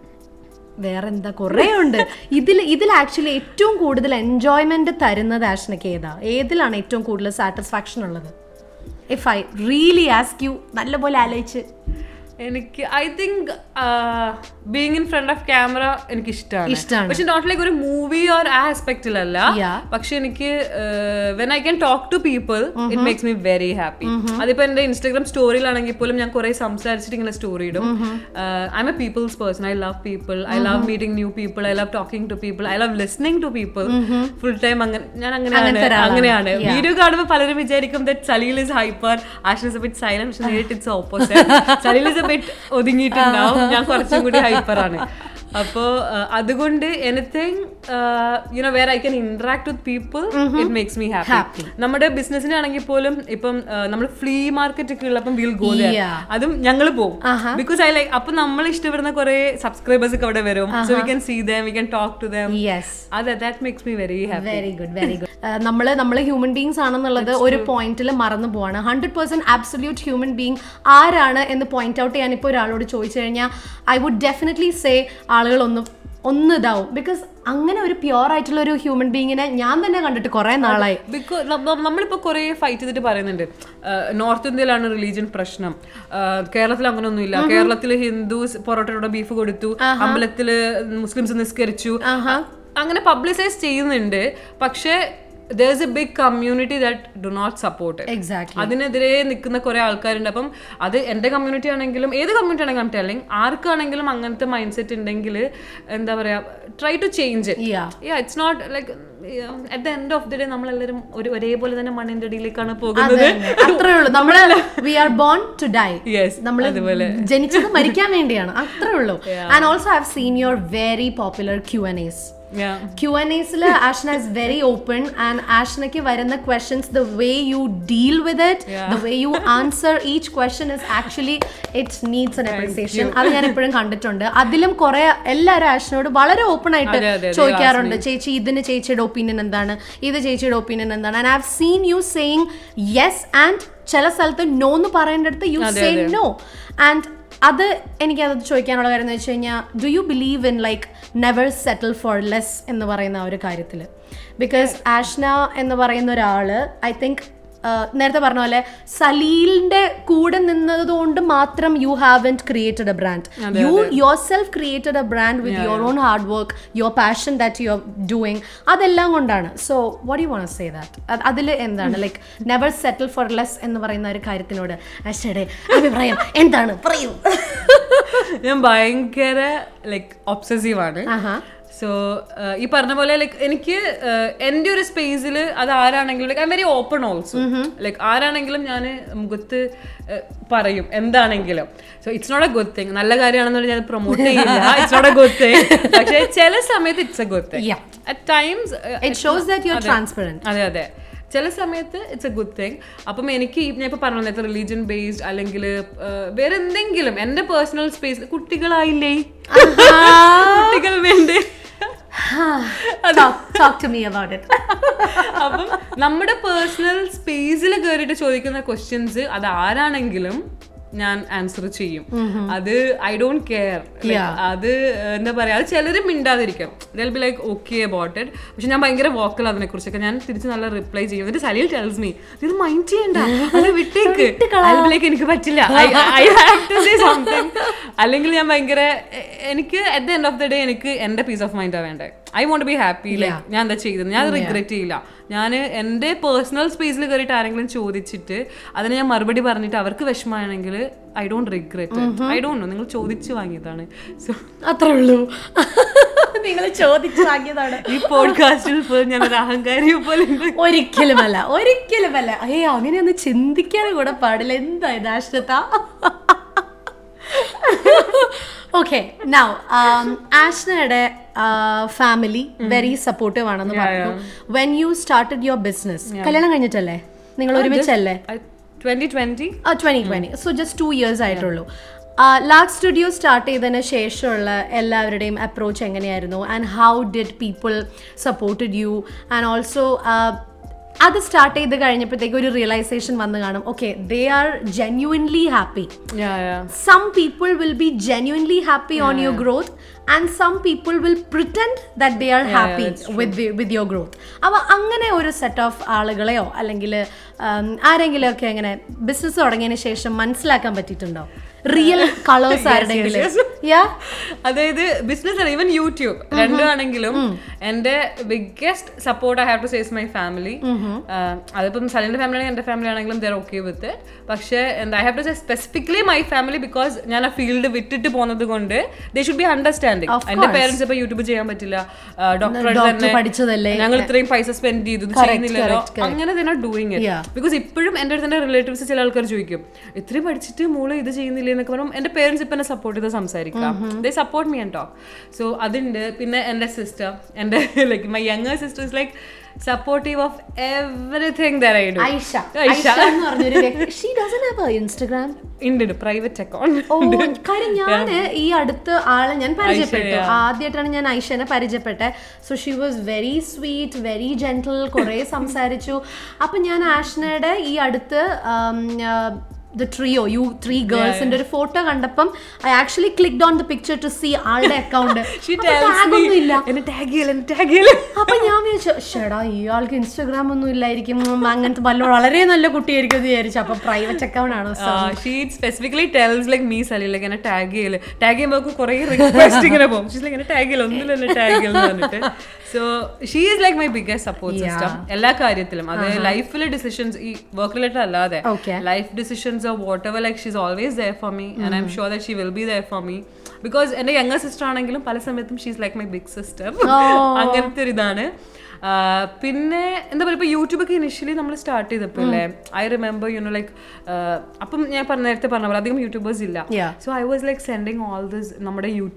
വേറെ എന്താ കുറേ ഉണ്ട്. ഇതിൽ ഇതിൽ ആക്ച്വലി ഏറ്റവും കൂടുതൽ എൻജോയ്മെന്റ് തരുന്നത് ആഷ്നയ്ക്ക് ഏതാ? ഏതിലാണ് ഏറ്റവും കൂടുതൽ സാറ്റിസ്ഫാക്ഷൻ ഉള്ളത്? If I really ask you, നല്ലപോലെ ആലോചിച്ച്. എനിക്ക് I think being in front of camera എനിക്ക് ഇഷ്ടമാണ്. പക്ഷെ നോട്ട് ലൈക്ക് ഒരു മൂവി ഓർ ആ ആസ്പെക്റ്റിലല്ല. പക്ഷെ എനിക്ക് when I can talk to people it makes me very happy. അതിപ്പോ എന്റെ ഇൻസ്റ്റാഗ്രാം സ്റ്റോറിയിലാണെങ്കിൽ പോലും ഞാൻ കുറെ സംസാരിച്ചിട്ട് ഇങ്ങനെ സ്റ്റോറി ഇടും. I'm a people's person. I love people, I love meeting new people, I love talking to people, I love listening to people full time. അങ്ങനെ ഞാൻ അങ്ങനെയാണ് അങ്ങനെയാണ് വീഡിയോ കാണുമ്പോൾ പലരും വിചാരിക്കും that Saleel is hyper, Ashna is a bit silent. പക്ഷെ നേരിട്ട് it's opposite. Saleel is ഒതുങ്ങിയിട്ടുണ്ടാവും, ഞാൻ കുറച്ചും കൂടി ഹൈപ്പറാണ്. അപ്പോ അതുകൊണ്ട് anything you know where I can interact with people it makes me happy. നമ്മുടെ ബിസിനസിനാണെങ്കിൽ പോലും ഇപ്പം നമ്മൾ ഫ്ലീ മാർക്കറ്റ് ഒക്കെ ഉള്ളപ്പം വിൽ ഗോ ദേർ, അതും ഞങ്ങൾ പോകും. ബിക്കോസ് ഐ ലൈക്ക് അപ്പൊ നമ്മൾ ഇഷ്ടപ്പെടുന്ന കുറെ സബ്സ്ക്രൈബേഴ്സ് ഒക്കെ അവിടെ വരും. So we can see them, we can talk to them. അത് that makes me very happy. Very good, very good. നമ്മള് നമ്മള് ഹ്യൂമൻ ബീങ്സ് ആണെന്നുള്ളത് ഒരു പോയിന്റിൽ മറന്നു പോവാണ്. Hundred percent absolute human being ആരാണ് എന്ന് പോയിന്റ് ഔട്ട് ചെയ്യാൻ ഇപ്പോൾ ഒരാളോട് ചോദിച്ചു കഴിഞ്ഞാൽ ഐ വുഡ് ഡെഫിനറ്റ്ലി സേ ആളുകളൊന്നും ഒന്ന് ഇതാവും. ബിക്കോസ് അങ്ങനെ ഒരു പ്യുവർ ആയിട്ടുള്ള ഒരു ഹ്യൂമൻ ബീങ്ങിനെ ഞാൻ തന്നെ കണ്ടിട്ട് കുറെ നാളായി. ബിക്കോസ് നമ്മളിപ്പോ കുറെ ഫൈറ്റ് ചെയ്തിട്ട് പറയുന്നുണ്ട് നോർത്ത് ഇന്ത്യയിലാണ് റിലീജിയൻ പ്രശ്നം, കേരളത്തിൽ അങ്ങനെയൊന്നും ഇല്ല. കേരളത്തില് ഹിന്ദുസ് പൊറോട്ടയുടെ ബീഫ് കൊടുത്തു, അമ്പലത്തില് മുസ്ലിംസ് നിസ്കരിച്ചു, അങ്ങനെ പബ്ലിസൈസ് ചെയ്യുന്നുണ്ട്. പക്ഷേ there is a big community that do not support it. Exactly. അതിനെതിരെ നിൽക്കുന്ന കുറെ ആൾക്കാരുണ്ട്. അപ്പം അത് എൻ്റെ കമ്മ്യൂണിറ്റി ആണെങ്കിലും ഏത് കമ്മ്യൂണിറ്റി ആണെങ്കിലും ടെല്ലിങ് ആർക്കാണെങ്കിലും അങ്ങനത്തെ മൈൻഡ് സെറ്റ് ഉണ്ടെങ്കിൽ എന്താ പറയാ, try to change it. Yeah it's not like at the end of the day നമ്മളെല്ലാവരും ഒരു ഒരേപോലെ തന്നെ മണ്ണിന്റെ അടിയിലേക്കാണ് പോകുന്നത്. അത്രേ ഉള്ളൂ. നമ്മൾ we are born to die. നമ്മൾ ജനിച്ചത് മരിക്കാൻ വേണ്ടിയാണ്, അത്രേ ഉള്ളൂ. And also I have seen your very popular Q and A's. Q and A's Ashna is very open, and Ashnaki varuna questions, the way you deal with it, yeah. the way you answer each question is actually, it needs an appreciation. അത് ഞാൻ എപ്പോഴും കണ്ടിട്ടുണ്ട്. അതിലും കുറെ എല്ലാവരും ആഷിനോട് വളരെ open ആയിട്ട് ചോദിക്കാറുണ്ട്, ചേച്ചി ഇതിന് ചേച്ചിയുടെ ഒപ്പീനിയൻ എന്താണ്, ഇത് ചേച്ചിയുടെ ഒപ്പീനിയൻ എന്താണ്. And I have seen you saying yes and ചില സ്ഥലത്ത് നോ എന്ന് പറയേണ്ടടുത്ത് യു സേ നോ. ആൻഡ് അത് എനിക്കത് ചോദിക്കാനുള്ള കാര്യം എന്ന് വെച്ച് കഴിഞ്ഞാൽ, do you believe in like never settle for less എന്ന് പറയുന്ന ആ ഒരു കാര്യത്തിൽ? ബിക്കോസ് ആഷ്ന എന്ന് പറയുന്ന ഒരാൾ ഐ തിങ്ക് നേരത്തെ പറഞ്ഞ പോലെ സലീലിന്റെ കൂടെ നിന്നതുകൊണ്ട് മാത്രം you haven't created a brand. You yourself created a brand with your own hard work, your passion that you are doing, അതെല്ലാം കൊണ്ടാണ്. So what you want to say that? അതിൽ എന്താണ് like never settle for less എന്ന് പറയുന്ന ഒരു കാര്യത്തിനോട് ആഷയുടെ അഭിപ്രായം എന്താണ്? പറയൂ. ഞാൻ ഭയങ്കര ലൈക്ക് ഒബ്സസീവ് ആണ്. സോ ഈ പറഞ്ഞ പോലെ ലൈക്ക് എനിക്ക് എൻ്റെ ഒരു സ്പേസിൽ അത് ആരാണെങ്കിലും like I'm very open also. Like ആരാണെങ്കിലും ഞാൻ മുഖത്ത് പറയും എന്താണെങ്കിലും. So it's not a good thing. നല്ല കാര്യമാണെന്നുണ്ടെങ്കിൽ ഞാൻ പ്രൊമോട്ട് ചെയ്യില്ല. It's not a good thing. പക്ഷേ ചില സമയത്ത് it's a good thing. At times it shows that you are transparent. അതെ അതെ, ചില സമയത്ത് ഇറ്റ്സ് എ ഗുഡ് തിങ്. അപ്പം എനിക്ക് ഞാൻ ഇപ്പോൾ പറഞ്ഞ നേരത്തെ റിലീജിയൻ ബേസ്ഡ് അല്ലെങ്കിൽ വേറെ എന്തെങ്കിലും എൻ്റെ പേഴ്സണൽ സ്പേസ്, കുട്ടികളായില്ലേ, കുട്ടികൾ വേണ്ടേ, അപ്പം നമ്മുടെ പേഴ്സണൽ സ്പേസിൽ കയറിയിട്ട് ചോദിക്കുന്ന ക്വസ്റ്റ്യൻസ് അത് ആരാണെങ്കിലും ഞാൻ ആൻസർ ചെയ്യും. അത് ഐ ഡോണ്ട് കെയർ. അത് എന്താ പറയാ, അത് ചിലര് മിണ്ടാതിരിക്കും, they'll be like okay about it. പക്ഷെ ഞാൻ ഭയങ്കര വോക്കൽ അതിനെ കുറിച്ചൊക്കെ. ഞാൻ തിരിച്ച് നല്ല റിപ്ലൈ ചെയ്യും. എന്നിട്ട് സലീൽ ടെൽസ് മീ ഇത് മൈൻഡ് ചെയ്യണ്ട, അത് വിട്ടേക്ക്. ലൈക്ക് എനിക്ക് പറ്റില്ല, I have to say something. അല്ലെങ്കിൽ ഞാൻ ഭയങ്കര എനിക്ക് at the end of the day എനിക്ക് എന്റെ പീസ് ഓഫ് മൈൻഡാണ് വേണ്ടത്. I won't be happy. Like ഞാൻ എന്താ ചെയ്തത്, ഞാൻ റിഗ്രറ്റ് ചെയ്യില്ല. ഞാൻ എൻ്റെ പേഴ്സണൽ സ്പേസിൽ കയറിയിട്ട് ആരെങ്കിലും ചോദിച്ചിട്ട് അതിന് ഞാൻ മറുപടി പറഞ്ഞിട്ട് അവർക്ക് വിഷമമാണെങ്കിൽ I don't regret. I don't know, നിങ്ങൾ ചോദിച്ചു വാങ്ങിയതാണ്. സോ അത്രേ ഉള്ളൂ, നിങ്ങൾ ചോദിച്ചു വാങ്ങിയതാണ്. ഈ പോഡ്കാസ്റ്റിൽ ഞാനൊരു അഹങ്കാരിയെ പോലെ ഒരിക്കലുമല്ല, ഒരിക്കലുമല്ല. ഏ അങ്ങനെയൊന്നും ചിന്തിക്കാൻ കൂടെ പാടില്ല. എന്താ ആശ്രത? ഓക്കെ, നൗ ആഷ്നയുടെ ഫാമിലി വെരി സപ്പോർട്ടീവ് ആണെന്ന് പറഞ്ഞു. When you started your business, കല്യാണം കഴിഞ്ഞിട്ടല്ലേ നിങ്ങൾ ഒരുമിച്ചല്ലേ? Twenty twenty twenty twenty so just two years ആയിട്ടുള്ളൂ. ലാക്സ് സ്റ്റുഡിയോ സ്റ്റാർട്ട് ചെയ്തതിന് ശേഷമുള്ള എല്ലാവരുടെയും അപ്രോച്ച് എങ്ങനെയായിരുന്നു? And how did people supported you? And also അത് സ്റ്റാർട്ട് ചെയ്ത് കഴിഞ്ഞപ്പോഴത്തേക്ക് ഒരു റിയലൈസേഷൻ വന്നു കാണും, okay they are genuinely happy. Some people will be genuinely happy on your growth and some people will pretend that they are happy with with your growth. അപ്പോൾ അങ്ങനെ ഒരു set of ആളുകളെയോ അല്ലെങ്കിൽ ആരെങ്കിലും ഒക്കെ എങ്ങനെ ബിസിനസ് തുടങ്ങിയതിന് ശേഷം മനസ്സിലാക്കാൻ പറ്റിയിട്ടുണ്ടോ? റിയൽ കളേഴ്സ് ആരുടെങ്കിലും? അതായത് ബിസിനസ് അല്ല, ഈവൻ യൂട്യൂബ് രണ്ടുമാണെങ്കിലും എന്റെ biggest support I have to say is my family. അതിപ്പം സലിന്റെ ഫാമിലി ആണെങ്കിൽ എന്റെ ഫാമിലി ആണെങ്കിലും they are okay with it. പക്ഷേ I have to say specifically my family because ഞാൻ ആ ഫീൽഡ് വിട്ടിട്ട് പോകുന്നത് കൊണ്ട് ദേ ഷുഡ് ബി അണ്ടർസ്റ്റാൻഡിങ്. എന്റെ പേരൻസ് ഇപ്പൊ യൂട്യൂബ് ചെയ്യാൻ പറ്റില്ല, ഡോക്ടർ പഠിച്ചതല്ലേ, ഞങ്ങൾ ഇത്രയും പൈസ സ്പെൻഡ് ചെയ്തു, ചെയ്യുന്നില്ലല്ലോ, അങ്ങനെ they not doing it. Because ഇപ്പോഴും എന്റെ അടുത്ത് എന്റെ റിലേറ്റീവ്സ് ചില ആൾക്കാർ ചോദിക്കും ഇത്രയും പഠിച്ചിട്ട് മോള് ഇത് ചെയ്യുന്നില്ല എന്നൊക്കെ പറഞ്ഞു. എന്റെ പേരൻസ് ഇപ്പൊ എന്നെ സപ്പോർട്ട് ചെയ്ത് സംസാരിക്കാം. They support me and talk. So അതുണ്ട്. പിന്നെ എന്റെ സിസ്റ്റർ, എന്റെ like my younger sister is like supportive of everything that I do. Aisha. Aisha എന്ന് പറഞ്ഞൊരു വ്യക്തി. She doesn't have a Instagram. ഉണ്ട്, പ്രൈവറ്റ് അക്കൗണ്ട്. ഓ, കാര്യം ഞാൻ ഈ അടുത്ത ആളെ ഞാൻ പരിചയപ്പെട്ടു. ആദ്യമായിട്ടാണ് ഞാൻ ഐഷനെ പരിചയപ്പെട്ടെ. So she was very sweet, very gentle, കുറേ സംസാരിച്ചു. അപ്പം ഞാൻ ആഷ്നയുടെ ഈ അടുത്ത് the trio, you three girls, and ഒരു ഫോട്ടോ കണ്ടപ്പം I actually clicked on the picture to see ആളുടെ അക്കൗണ്ട്. അപ്പൊ ഞാൻ വിചാരിച്ചു ഷെടാ ഇയാൾക്ക് ഇൻസ്റ്റാഗ്രാം ഒന്നും ഇല്ലായിരിക്കും, അങ്ങനത്തെ വല്ല വളരെ നല്ല കുട്ടിയായിരിക്കും എന്ന് വിചാരിച്ചു. അപ്പൊ പ്രൈവറ്റ് അക്കൗണ്ട് ആണോ? She specifically tells like me Salil like എന്നെ ടാഗ് ചെയ്യല്, ടാഗ് ചെയ്യുമ്പോൾ കുറെ റിക്വസ്റ്റ് ഇങ്ങനെ പോകും. She's like എന്നെ ടാഗ് ചെയ്യല്, ഒന്നിലും എന്നെ ടാഗ് ചെയ്യല് പറഞ്ഞിട്ട്. So she is like my biggest support system എല്ലാ കാര്യത്തിലും. അത് ലൈഫിലെ ഡിസിഷൻസ്, ഈ വർക്ക് റിലേറ്റഡ് അല്ലാതെ life decisions or whatever, like she's always there for me, and I'm sure that she will be there for me because എൻ്റെ younger sister ആണെങ്കിലും പല സമയത്തും she's like my big sister. അങ്ങനത്തെ ഒരു ഇതാണ്. പിന്നെ എന്താ പറയുക, ഇപ്പോൾ യൂട്യൂബൊക്കെ ഇനിഷ്യലി നമ്മൾ സ്റ്റാർട്ട് ചെയ്തപ്പോൾ അല്ലേ, I remember you know like അപ്പം ഞാൻ പറഞ്ഞ നേരത്തെ പറഞ്ഞ പോലെ അധികം യൂട്യൂബേഴ്സ് ഇല്ല. So I was like sending all this നമ്മുടെ YouTube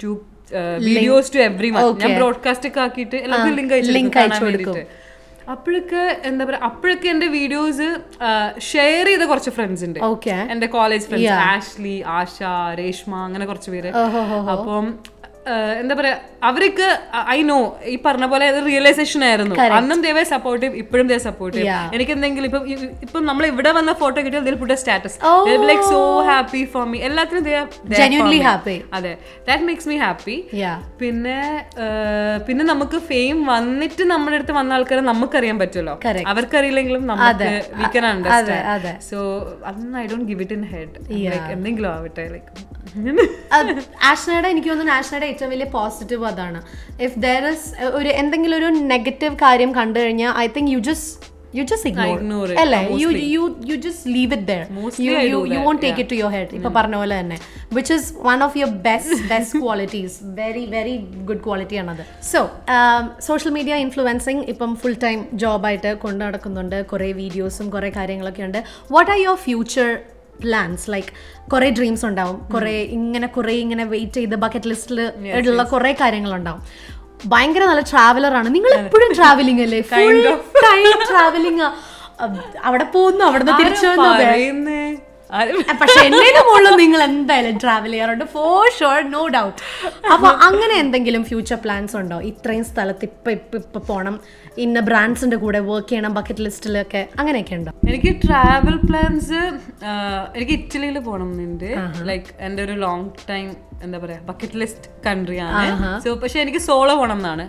videos to everyone. ഞാൻ ബ്രോഡ്കാസ്റ്റ് ഒക്കെ ആക്കിയിട്ട് എല്ലാവർക്കും ലിങ്ക് അയച്ചു കൊടുക്കും. അപ്പോഴൊക്കെ എന്താ പറയാ, അപ്പോഴൊക്കെ എന്റെ വീഡിയോസ് ഷെയർ ചെയ്ത കുറച്ച് ഫ്രണ്ട്സ് ഉണ്ട്, എന്റെ college friends, Ashley, Asha, Reshma, അങ്ങനെ കുറച്ച് പേര്. അപ്പം എന്താ പറയാ, അവർക്ക് ഐ നോ ഈ പറഞ്ഞ പോലെ റിയലൈസേഷൻ ആയിരുന്നു. അന്നും ദേവേ സപ്പോർട്ടീവ്, ഇപ്പോഴും ദേവേ സപ്പോർട്ടീവ്. എനിക്ക് എന്തെങ്കിലും ഇപ്പം ഇപ്പം നമ്മൾ ഇവിടെ വന്ന ഫോട്ടോ കിട്ടിയാൽ ഇതിൽ put status like so happy for me, എല്ലാത്തിനും ഹാപ്പി. അതെ, ദാറ്റ് മേക്സ് മീ ഹാപ്പി. പിന്നെ പിന്നെ നമുക്ക് ഫെയിം വന്നിട്ട് നമ്മുടെ അടുത്ത് വന്ന ആൾക്കാരെ നമുക്കറിയാൻ പറ്റുമല്ലോ, അവർക്കറിയില്ലെങ്കിലും നമുക്ക് വി കൻ അണ്ടർസ്റ്റാൻഡ്. സോ അതൊന്നും I don't give it in head, like എന്തെങ്കിലും ആവട്ടെ. ലൈക്ക് ആഷ്നയുടെ എനിക്ക് തോന്നുന്നു ആഷ്നയുടെ ഏറ്റവും വലിയ പോസിറ്റീവ് അതാണ്. ഇഫ് ദർ ഇസ് ഒരു എന്തെങ്കിലും ഒരു നെഗറ്റീവ് കാര്യം കണ്ടു കഴിഞ്ഞാൽ I think you just you just ignore, ignore it. Alle you you you just leave it there. Mostly you you, you won't take yeah. it to your head. Ipo parna pole thanne, which is one of your best best qualities. Very very good quality another. So um, social media influencing ippam full time job aayittu kondu nadakkunnundu, kore videos um kore കാര്യങ്ങളൊക്കെ ഉണ്ട്. What are your future plans? Like കുറെ dreams ഉണ്ടാവും, കുറെ ഇങ്ങനെ കുറെ ഇങ്ങനെ wait ചെയ്ത് bucket ലിസ്റ്റിൽ ഉള്ള കുറെ കാര്യങ്ങളുണ്ടാവും. ഭയങ്കര നല്ല ട്രാവലർ ആണ് നിങ്ങൾ, എപ്പോഴും ട്രാവലിംഗ് അല്ലേ, ഫുൾ ടൈം ട്രാവലിംഗ്. അവിടെ പോകുന്നു, അവിടെ നിന്ന് തിരിച്ചു വന്നു. പക്ഷെ എന്നതിന് മുകളിൽ നിങ്ങൾ എന്തായാലും ട്രാവൽ ചെയ്യാറുണ്ട് ഫോർ ഷുവർ, നോ ഡൗട്ട്. അപ്പൊ അങ്ങനെ എന്തെങ്കിലും ഫ്യൂച്ചർ പ്ലാൻസ് ഉണ്ടോ? ഇത്രയും സ്ഥലത്ത് ഇപ്പൊ ഇപ്പൊ ഇപ്പൊ പോണം, ഇന്ന ബ്രാൻഡ്സിന്റെ കൂടെ വർക്ക് ചെയ്യണം, ബക്കറ്റ് ലിസ്റ്റിലൊക്കെ അങ്ങനെയൊക്കെ ഉണ്ടോ? എനിക്ക് ട്രാവൽ പ്ലാൻസ്, എനിക്ക് ഇറ്റലിയിൽ പോകണം എന്നുണ്ട്. ലൈക്ക് എൻ്റെ ഒരു ലോങ് ടൈം എന്താ പറയാ ബക്കറ്റ് ലിസ്റ്റ് കൺട്രി ആണ്. സോ പക്ഷെ എനിക്ക് സോളോ പോകണം എന്നാണ്,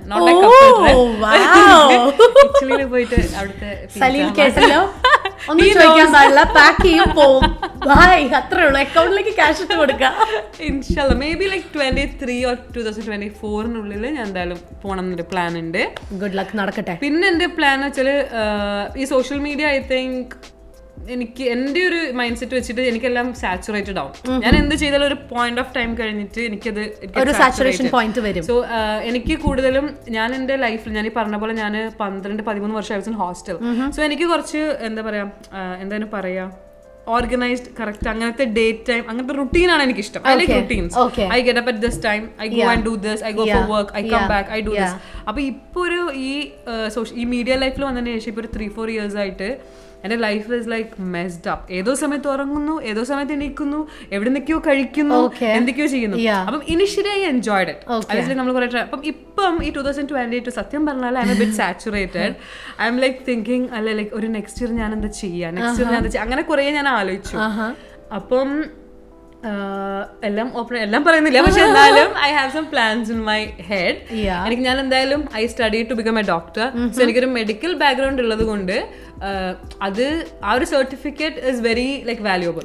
ഇറ്റലിയിൽ പോയിട്ട് അവിടുത്തെ സലീൽ കേസല്ലോ ഒന്നും ചോദിക്കാൻ പാടില്ല, പാക്ക് ചെയ്യും പോവും, അത്രേ ഉള്ളൂ. അക്കൗണ്ടിലേക്ക് ക്യാഷ് ഇട്ട് കൊടുക്കാം. ഇൻഷാല്ലാ maybe like twenty three or two thousand twenty ഫോറിനുള്ളിൽ ഞാൻ എന്തായാലും പോകണം എന്നൊരു പ്ലാൻ ഉണ്ട്. ഗുഡ് ലക്ക്, നടക്കട്ടെ. പിന്നെ എന്റെ പ്ലാൻ വെച്ചാൽ ഈ സോഷ്യൽ മീഡിയ ഐ തിങ്ക് എനിക്ക് എൻ്റെ ഒരു മൈൻഡ് സെറ്റ് വെച്ചിട്ട് എനിക്കെല്ലാം സാച്ചുറേറ്റഡ് ആവും. ഞാൻ എന്ത് ചെയ്താലും ഒരു പോയിന്റ് ഓഫ് ടൈം കഴിഞ്ഞിട്ട് എനിക്കത് സോ എനിക്ക് കൂടുതലും ഞാൻ എൻ്റെ ലൈഫിൽ ഞാൻ ഈ പറഞ്ഞ പോലെ ഞാൻ പന്ത്രണ്ട് പതിമൂന്ന് വർഷം ഹോസ്റ്റൽ. സോ എനിക്ക് കുറച്ച് എന്താ പറയാ എന്താണ് പറയാ ഓർഗനൈസ്ഡ് കറക്റ്റ് അങ്ങനത്തെ ഡേറ്റ് ടൈം അങ്ങനത്തെ റുട്ടീനാണ് എനിക്ക് ഇഷ്ടം. I like routines. I get up at this time, I go and do this, I go for work, I come back, I do this. അപ്പൊ ഇപ്പൊ ഒരു ഈ ഈ മീഡിയ ലൈഫിൽ വന്നതിന് ശേഷം ഇപ്പൊ ഒരു ത്രീ ഫോർ ഇയേഴ്സ് ആയിട്ട് എൻ്റെ life is like messed up. ഏതോ സമയത്ത് ഉറങ്ങുന്നു, ഏതോ സമയത്ത് എണീക്കുന്നു, എവിടെ നിന്നൊക്കെയോ കഴിക്കുന്നു, എന്തൊക്കെയോ ചെയ്യുന്നു. അപ്പം ഇനിഷ്യലി ഐ എൻജോയ്ഡ് ഇറ്റ്. നമ്മൾ കുറെ അപ്പം ഇപ്പം ഈ ടൂ തൗസൻഡ് ട്വന്റി ടു സത്യം പറഞ്ഞാൽ I'm a bit saturated. I'm like thinking അല്ലെ ലൈക്ക് ഒരു നെക്സ്റ്റ് ഇയർ ഞാൻ എന്താ ചെയ്യാ, നെക്സ്റ്റ് ഇയർ ഞാൻ എന്താ ചെയ്യാ, അങ്ങനെ കുറെ ഞാൻ ആലോചിച്ചു. അപ്പം എല്ലാം ഓപ്പൺ എല്ലാം പറയുന്നില്ല, പക്ഷെ എന്തായാലും I have some plans in my head. എനിക്ക് ഞാൻ എന്തായാലും I study to become a doctor. So എനിക്കൊരു മെഡിക്കൽ ബാക്ക്ഗ്രൗണ്ട് ഉള്ളത് കൊണ്ട് അത് ആ ഒരു certificate is very like valuable.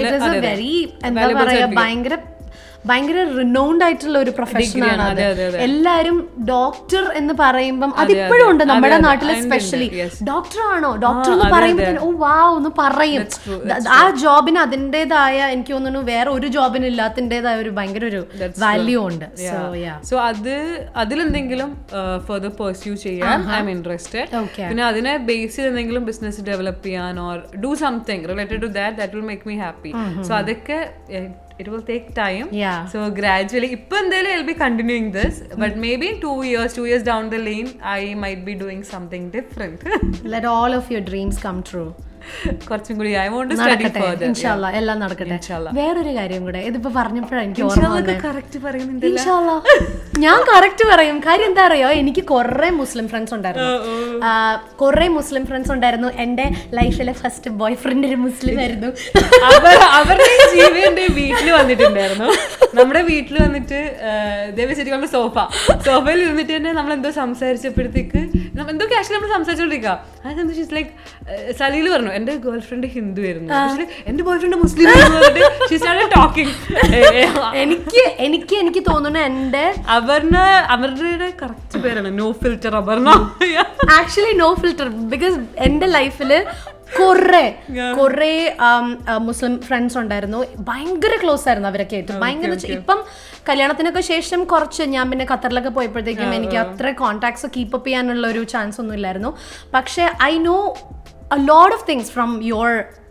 ഭയങ്കര ഭയങ്കര റിനൗണ്ട് ആയിട്ടുള്ള ഒരു പ്രൊഫഷനാണ് അത്. എല്ലാരും ഡോക്ടർ എന്ന് പറയുമ്പം അതിപ്പോഴും ഉണ്ട് നമ്മുടെ നാട്ടിൽ, സ്പെഷ്യലി ഡോക്ടർ ആണോ ഡോക്ടർ എന്ന് പറയുമ്പോൾ ഓ വാവ് എന്ന് പറയും. ആ ജോബിന് അതിൻ്റെതായ എനിക്ക് തോന്നുന്നു വേറെ ഒരു ജോബിന് ഇല്ലാത്തതിൻ്റെതായ ഒരു ഭയങ്കര ഒരു വാല്യൂ ഉണ്ട്. സോ അത് അതിലെന്തെങ്കിലും ഫർദർ പെർസ്യൂ ചെയ്യാൻ ഐ എം ഇൻട്രസ്റ്റഡ്. പിന്നെ അതിനെ ബേസ് ചെയ്ത് എന്തെങ്കിലും ബിസിനസ് ഡെവലപ്പ് ചെയ്യാൻ or do something related to that that will make me happy. So അതൊക്കെ it will take time. Yeah. So gradually ipo endale I'll be continuing this, but maybe in two years two years down the lane I might be doing something different. Let all of your dreams come true. കുറച്ചും കൂടി I want to study further. ഇൻഷാല്ലാ എല്ലാം നടക്കട്ടെ. വേറൊരു കാര്യം കൂടെ ഇതിപ്പോ പറഞ്ഞപ്പോഴാണ് എനിക്ക് ഓർമ്മ വന്നത്. കറക്റ്റ് പറയുന്നുണ്ട്. ഇൻഷാല്ലാ ഞാൻ കറക്റ്റ് പറയും. കാര്യം എന്താ അറിയോ, എനിക്ക് കുറെ മുസ്ലിം ഫ്രണ്ട്സ് ഉണ്ടായിരുന്നു, കുറെ മുസ്ലിം ഫ്രണ്ട്സ് ഉണ്ടായിരുന്നു. എന്റെ ലൈഫിലെ ഫസ്റ്റ് ബോയ് ഫ്രണ്ട് ഒരു മുസ്ലിം ആയിരുന്നു. അവരുടെ ജീവിയുടെ വീട്ടിൽ വന്നിട്ടുണ്ടായിരുന്നു. നമ്മുടെ വീട്ടിൽ വന്നിട്ട് നമ്മുടെ സോഫ സോഫയിൽ ഇരുന്നിട്ട് തന്നെ നമ്മൾ എന്തോ സംസാരിച്ചപ്പോഴത്തേക്ക് എന്തോ ആക്ച്വലി നമ്മൾ സംസാരിച്ചോണ്ടിരിക്കുക. അതെന്താ ലൈക്ക് സലീല് പറഞ്ഞു എന്റെ ഗേൾ ഫ്രണ്ട് ഹിന്ദു ആയിരുന്നു, എന്റെ ബോയ് ഫ്രണ്ട് മുസ്ലിം. എനിക്ക് എനിക്ക് എനിക്ക് തോന്നുന്നു എന്റെ അപർണ അവരുടെ കറക്റ്റ് പേരാണ് no filter Aparna. Actually no filter because എന്റെ ലൈഫില് കുറെ കുറെ മുസ്ലിം ഫ്രണ്ട്സ് ഉണ്ടായിരുന്നു. ഭയങ്കര ക്ലോസ് ആയിരുന്നു അവരൊക്കെ ആയിട്ട്. ഭയങ്കര ഇപ്പം കല്യാണത്തിനൊക്കെ ശേഷം കുറച്ച് ഞാൻ പിന്നെ ഖത്തറിലൊക്കെ പോയപ്പോഴത്തേക്കും എനിക്ക് അത്ര കോൺടാക്ട്സ് കീപ്പ് അപ്പ് ചെയ്യാനുള്ള ഒരു ചാൻസ് ഒന്നും ഇല്ലായിരുന്നു. പക്ഷെ I know a lot of things from your